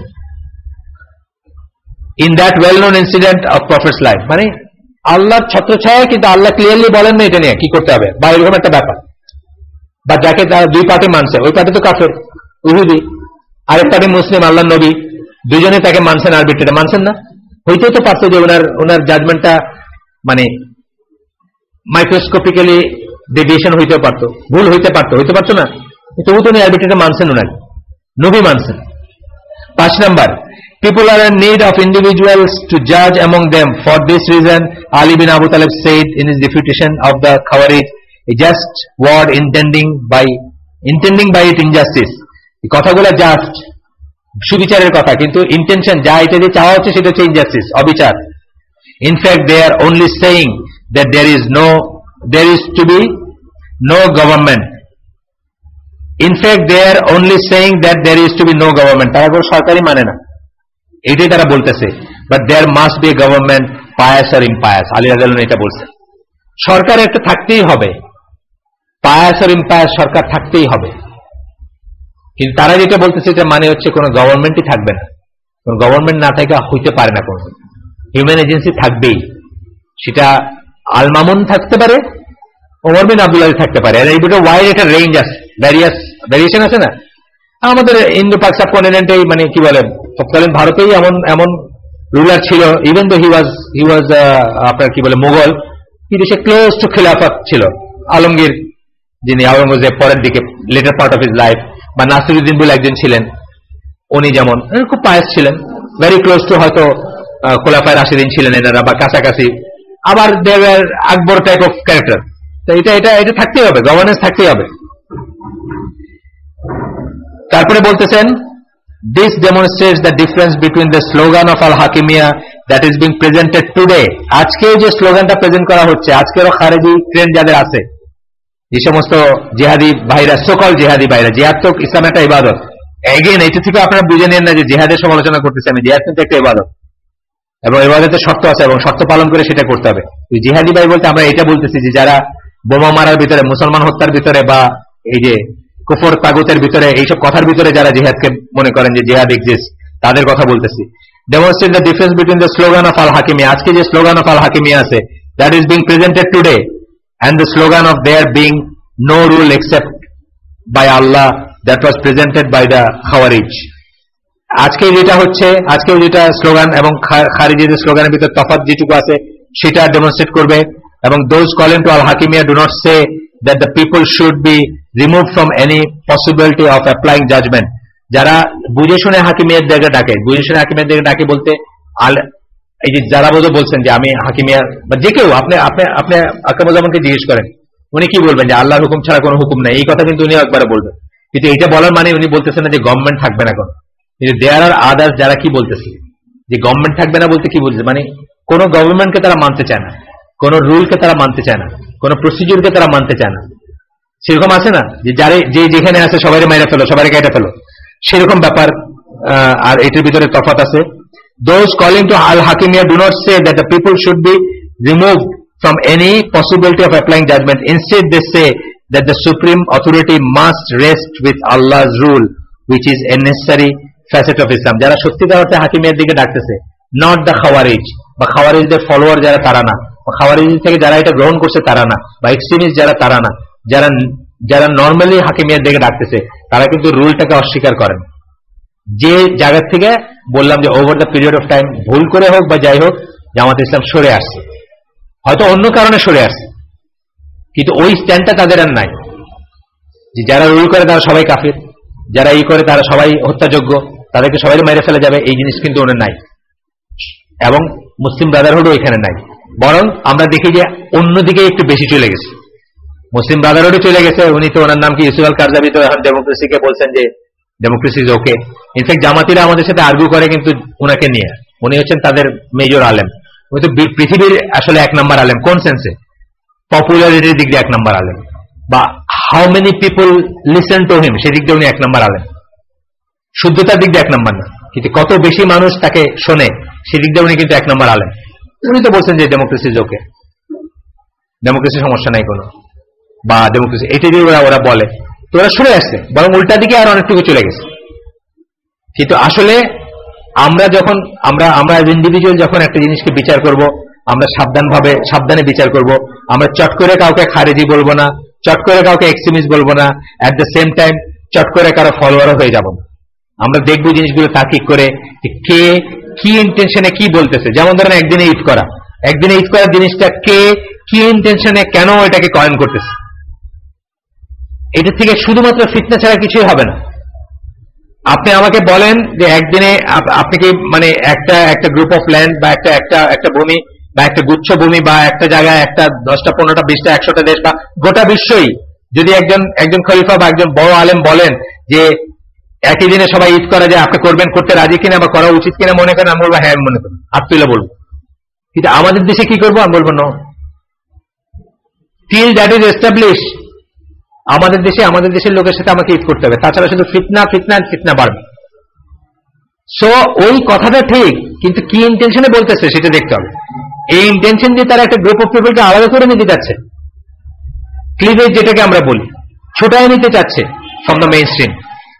In that well known incident of prophet's life, মানে আল্লাহর ছত্রছায়া, কিন্তু আল্লাহ ক্লিয়ারলি বলেন না এটা নিয়ে কি করতে হবে, বা এরকম একটা ব্যাপার। বা যাকে তারা দুই পার্টি মানছে, ওই পার্টি তো কাফের ইহুদি, আরেক পার্টি মুসলিম, আল্লাহ নবী, দুজনে তাকে মানছেন, আরবিট্রেটে মানছেন না। হইতেও তো পারতো যে ওনার জাজমেন্টটা মানে মাইক্রোস্কোপিক্যালি ডেভিয়েশন হইতেও পারতো, ভুল হইতে পারতো না, তবু তো উনি আরবিট্রেটে মানছেন, ওনার নবী মানছেন। 5 নম্বর, people are in need of individuals to judge among them. For this reason, Ali bin Abu Talib said in his refutation of the Khawarij, a just word intending by it injustice. এই কথাগুলো just সুবিচারের কথা, কিন্তু intention যা এটা যে চাওয়া হচ্ছে সেটা হচ্ছে ইনজাস্টিস, অবিচার। In fact, they are only saying that there is to be no government. In fact, they are only saying that there is to be no government. তারা কোনো সরকারই মানে না, এটাই তারা বলতেছে। But there must be government, pious or impious. আলী রাদিয়াল্লাহু এটা বলছেন, সরকার একটা থাকতেই হবে, পায়াস আর ইম্পায়াস সরকার থাকতেই হবে। কিন্তু তারা যেটা বলতেছে এটা মানে হচ্ছে কোনো গভর্নমেন্টই থাকবে না, কোনো গভর্নমেন্ট না থাকে হইতে পারে না, কোনো হিউম্যান এজেন্সি থাকবেই। সেটা আল মামুন থাকতে পারে, ওমর বিন আব্দুল আজিজ থাকতে পারে। এই দুটো ওয়াইড একটা রেঞ্জ আছে, ভ্যারিয়েশন আছে না। আমাদের ইন্দো পাক সাবকন্টিনেন্টে মানে কি বলে তৎকালীন ভারতেই এমন রুলার ছিল, ইভেন দো হি ওয়াজ আপনার কি বলে মুঘল, কিন্তু সে ক্লোজ টু খিলাফত ছিল। আলমগীর, যিনি আওরঙ্গজেব পরের দিকে later part of his life, বা নাসিরুদ্দিন বলে একজন ছিলেন, উনি যেমন খুব পায়াস ছিলেন, ভেরি ক্লোজ টু হয়তো খোলাফায়ে রাশিদিন ছিলেন এনারা, বা কাছাকাছি। আবার দেওয়ার আকবর টাইপ অফ ক্যারেক্টার। তো এটা থাকতেই হবে, গভর্নেন্স থাকতেই হবে। তারপরে বলতেছেন, this demonstrates the difference between the slogan of al-Hakimiyya that is being presented today. আজকে যে স্লোগানটা প্রেজেন্ট করা হচ্ছে, আজকেরও খারেজি ট্রেন্ড যাদের আছে, যে সমস্ত জিহাদি ভাইরা, সকল জিহাদি ভাইরা, জিহাদ তো ইসলাম একটা ইবাদত। এগেন এটা থেকে আপনারা বুঝে নেন না যে জিহাদের সমালোচনা করতেছে আমি, জিহাদ কিন্তু একটা ইবাদত, এবং ইবাদতের শর্ত আছে, এবং শর্ত পালন করে সেটা করতে হবে। জিহাদি ভাই বলতে আমরা এটা বলতেছি যে যারা বোমা মারার ভিতরে, মুসলমান হত্যার ভিতরে, বা এই যে কুফর তাগুতের ভিতরে, এইসব কথার ভিতরে যারা জিহাদকে মনে করেন যে জিহাদ এক্সিস্ট, তাদের কথা বলতেছি। Demonstrate the difference between the slogan of আল হাকিমিয়া, আজকে যে স্লোগান অফ আল হাকিমিয়া আছে, that is being presented today, and the slogan of there being no rule except by Allah, that was presented by the Khawarij. আজকে যেটা হচ্ছে, আজকে যেটা স্লোগান এবং খারিজিদের স্লোগানের ভিতর তফাৎ যেটুকু আছে সেটা ডেমনস্ট্রেট করবে। এবং those calling to al-Hakimiyya do not say that the people should be removed from any possibility of applying judgment. যারা বুঝে শুনে হাকিমিয়াত দিকে ডাকে, বুঝে শুনে হাকিমিয়াত দিকে ডাকে বলতে এই যে যারা বোধ বলছেন যে আমি হাকিমিয়া বা যে কেউ আপনি আপনি আপনি আকরামুজ্জামানকে জিজ্ঞেস করেন উনি কি বলবেন যে আল্লাহর হুকুম ছাড়া কোনো হুকুম নাই, এই কথা কিন্তু উনি একবারে বলবেন। কিন্তু এটা বলার মানে উনি বলতেছেন না যে গভর্নমেন্ট থাকবে না কোনো। কিন্তু দেয়ার আর আদার্স যারা কি বলতেছে যে গভর্নমেন্ট থাকবে না বলতে কি বলছে, মানে কোন গভর্নমেন্টকে তারা মানতে চায় না, কোন রুলকে তারা মানতে চায় না, কোন প্রসিডিউরকে তারা মানতে চায় না। সেরকম আছে না যে যারে যে যেখানে আছে সবাই মাইরা ফেলো, সবাই কেটে ফেলো, সেরকম ব্যাপার। আর এটার ভিতরে তফাৎ আছে। Those calling to al-Hakimiyya do not say that the people should be removed from any possibility of applying judgment. Instead, they say that the supreme authority must rest with Allah's rule, which is a necessary facet of Islam. যারা সত্যিকার অর্থে হাকিমিয়ার দিকে ডাকতেছে, not the খাওয়ারিজ বা খাওয়ারিজদের follower যারা তারা না, বা খাওয়ারিজ থেকে যারা এটা গ্রহণ করছে তারা না, বা এক্সট্রিমিস্ট যারা তারা না, যারা যারা নর্মালি হাকিমিয়ার দিকে ডাকতেছে তারা কিন্তু রুলটাকে অস্বীকার করেন। যে জায়গা থেকে বললাম যে over the period of time ভুল করে হোক বা যাই হোক জামাত ইসলাম সরে আসছে, হয়তো অন্য কারণে সরে আসছে, কিন্তু ওই স্ট্যান্ডটা তাদের আর নাই যে যারা রুল করে তারা সবাই কাফির, যারা এই করে তারা সবাই হত্যাযোগ্য, তাদেরকে সবাই মেরে ফেলে যাবে, এই জিনিস কিন্তু ওনার নাই। এবং মুসলিম ব্রাদারহুডও এখানে নাই। বরং আমরা দেখি যে অন্যদিকে একটু বেশি চলে গেছে, মুসলিম ব্রাদারহুডও চলে গেছে। উনি তো ওনার নাম কি ইউসুফ আল কারজাবি তো এখন ডেমোক্রেসিকে বলছেন যে ডেমোক্রেসি ইজ ওকে। ইনফ্যাক্ট জামাতিরা আমাদের সাথে আর্গু করে কিন্তু উনাকে নিয়ে, উনি হচ্ছেন তাদের মেজর আলেম। উনি তো পৃথিবীর আসলে 1 নম্বর আলেম। কোন সেন্সে? পপুলারিটির দিক দিয়ে 1 নম্বর আলেম, বা how many people listen to him সেদিক দিয়ে উনি 1 নম্বর আলেম। শুদ্ধতার দিক দিয়ে 1 নম্বর না, কিন্তু কত বেশি মানুষ তাকে শোনে সেদিক দিয়ে উনি কিন্তু 1 নম্বর আলেম। উনি তো বলছেন যে ডেমোক্রেসি ইজ ওকে, ডেমোক্রেসি সমস্যা নাই কোনো, বা ডেমোক্রেসি এটা দিয়ে ওরা বলে, তো ওরা সরে আসছে, বরং উল্টা দিকে আর অনেকটুকু চলে গেছে। কিন্তু আসলে আমরা যখন আমরা ইন্ডিভিজুয়াল যখন একটা জিনিসকে বিচার করব, আমরা সাবধানে বিচার করব। আমরা চট করে কাউকে খারেজি বলবো না, চট করে কাউকে এক্সট্রিমিস্ট বলবো না, অ্যাট দ্য সেম টাইম চট করে কারো ফলোয়ারও হয়ে যাব না। আমরা দেখবো জিনিসগুলো তাকিক করে কে কি ইন্টেনশনে কি বলতেছে। যেমন ধরেন একদিনে ঈদ করার জিনিসটা কে কি ইন্টেনশনে কেন এটাকে কয়েন করতেছে, এটা থেকে শুধুমাত্র ফিতনা ছাড়া কিছুই হবে না। আপনি আমাকে বলেন যে একদিনে আপনি কি মানে একটা গ্রুপ অফ ল্যান্ড বা একটা ভূমি বা একটা গুচ্ছ ভূমি বা একটা জায়গায় একটা 10টা 15টা 20টা 100টা দেশ বা গোটা বিশ্বই যদি একজন খলিফা বা একজন বড় আলেম বলেন যে একই দিনে সবাই ঈদ করা যায়, আপনি করবেন, করতে রাজি কিনা বা করা উচিত কিনা মনে করেন, আমি বলবো হ্যাঁ মনে করেন, হাত তুলে বলবো। কিন্তু আমাদের দেশে কি করবো? আমি বলবো no, till that is establish. আমাদের দেশের লোকের সাথে আমাকে ঈদ করতে হবে, তাছাড়া শুধু ফিতনা বাড়বে। সো ওই কথাটা ঠিক, কিন্তু কি ইন্টেনশনে বলতেছে সেটা দেখতে হবে। এই ইন্টেনশন দিয়ে তারা একটা গ্রুপ অফ পিপলকে আলাদা করে নিতে চাচ্ছে, ক্লিভেজ যেটাকে আমরা বলি, ছোটায় নিতে চাচ্ছে ফ্রম দ্য মেইন স্ট্রিম,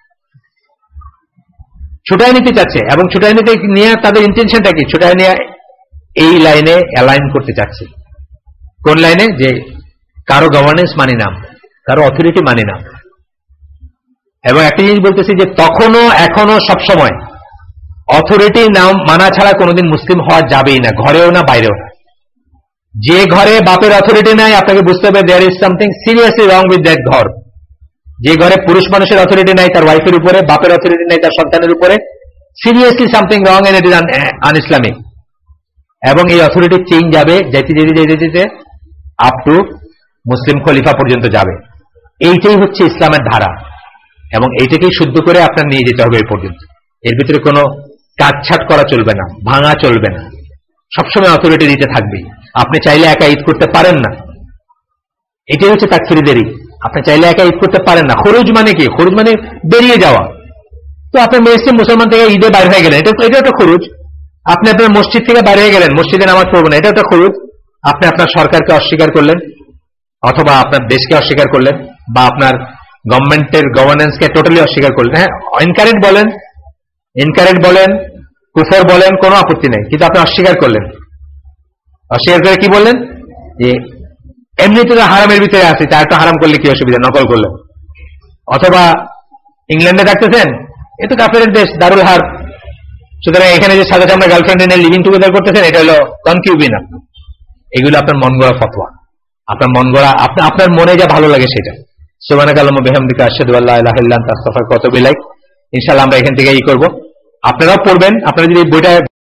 ছোটায় নিতে চাচ্ছে। এবং ছোটায় নিতে নিয়ে তাদের ইন্টেনশনটা কি? ছোটায় নিয়ে এই লাইনে অ্যালাইন করতে চাচ্ছে। কোন লাইনে? যে কারো গভর্নেন্স মানি না, কারো অথরিটি মানি না। এবং একটা জিনিস বলতেছি যে তখনও এখনো সবসময় অথরিটি নাম মানা ছাড়া কোনোদিন মুসলিম হওয়া যাবেই না, ঘরেও না বাইরেও না। যে ঘরে বাপের অথরিটি নাই, আপনাকে বুঝতে হবে there is something seriously wrong with that ঘর। যে ঘরে পুরুষ মানুষের অথরিটি নাই তার ওয়াইফের উপরে, বাপের অথরিটি নাই তার সন্তানের উপরে, seriously something wrong and it is unIslamic. এবং এই অথরিটি চেঞ্জ যাবে যেতে আপ টু মুসলিম খলিফা পর্যন্ত যাবে। এইটাই হচ্ছে ইসলামের ধারা, এবং এইটাকেই শুদ্ধ করে আপনার নিয়ে যেতে হবে এই পর্যন্ত। এর ভিতরে কোনো কাটছাট করা চলবে না, ভাঙা চলবে না, সবসময় অথরিটি দিতে থাকবে। আপনি চাইলে একা ঈদ করতে পারেন না, এটাই হচ্ছে তাকফিরীদেরই। আপনি চাইলে একা ঈদ করতে পারেন না। খরুজ মানে কি? খরুজ মানে বেরিয়ে যাওয়া। তো আপনি মুসলমান থেকে ঈদে বাইরে হয়ে গেলেন, এটা একটা খরুজ। আপনি আপনার মসজিদ থেকে বাইরে হয়ে গেলেন, মসজিদে নামাজ পড়বেন, এটা একটা খরুজ। আপনি আপনার সরকারকে অস্বীকার করলেন, অথবা আপনার দেশকে অস্বীকার করলেন, বা আপনার গভর্নমেন্টের গভর্নেন্সকে টোটালি অস্বীকার করলেন। হ্যাঁ, ইনকারেক্ট বলেন, কুফর বলেন, কোনো আপত্তি নেই, কিন্তু আপনি অস্বীকার করলেন। অস্বীকার করে কি বললেন? যে এমনিতে তো হারামের ভিতরে আছে, তার তো হারাম করলে কি অসুবিধা, নকল করলেন। অথবা ইংল্যান্ডে থাকতেছেন, এ তো কাফেরের দেশ, দারুল হার্ব, সুতরাং এখানে যে সাথে আমরা গার্লফ্রেন্ড নিয়ে লিভিং টুগেদার করতেছেন, এটা হলো কনকিউবিন। এগুলো আপনার মন গড়া ফতোয়া, আপনার মন গড়া, আপনার মনে যা ভালো লাগে সেটা। সুবহানাকাল্লাহুম্মা বিহামদিকা আশহাদু আল্লা ইলাহা ইল্লা আনতা আস্তাগফিরুকা ওয়া আতুবু ইলাইক। ইনশাআল্লাহ আমরা এখান থেকে করব। আপনারাও পড়বেন, আপনারা যদি বইটা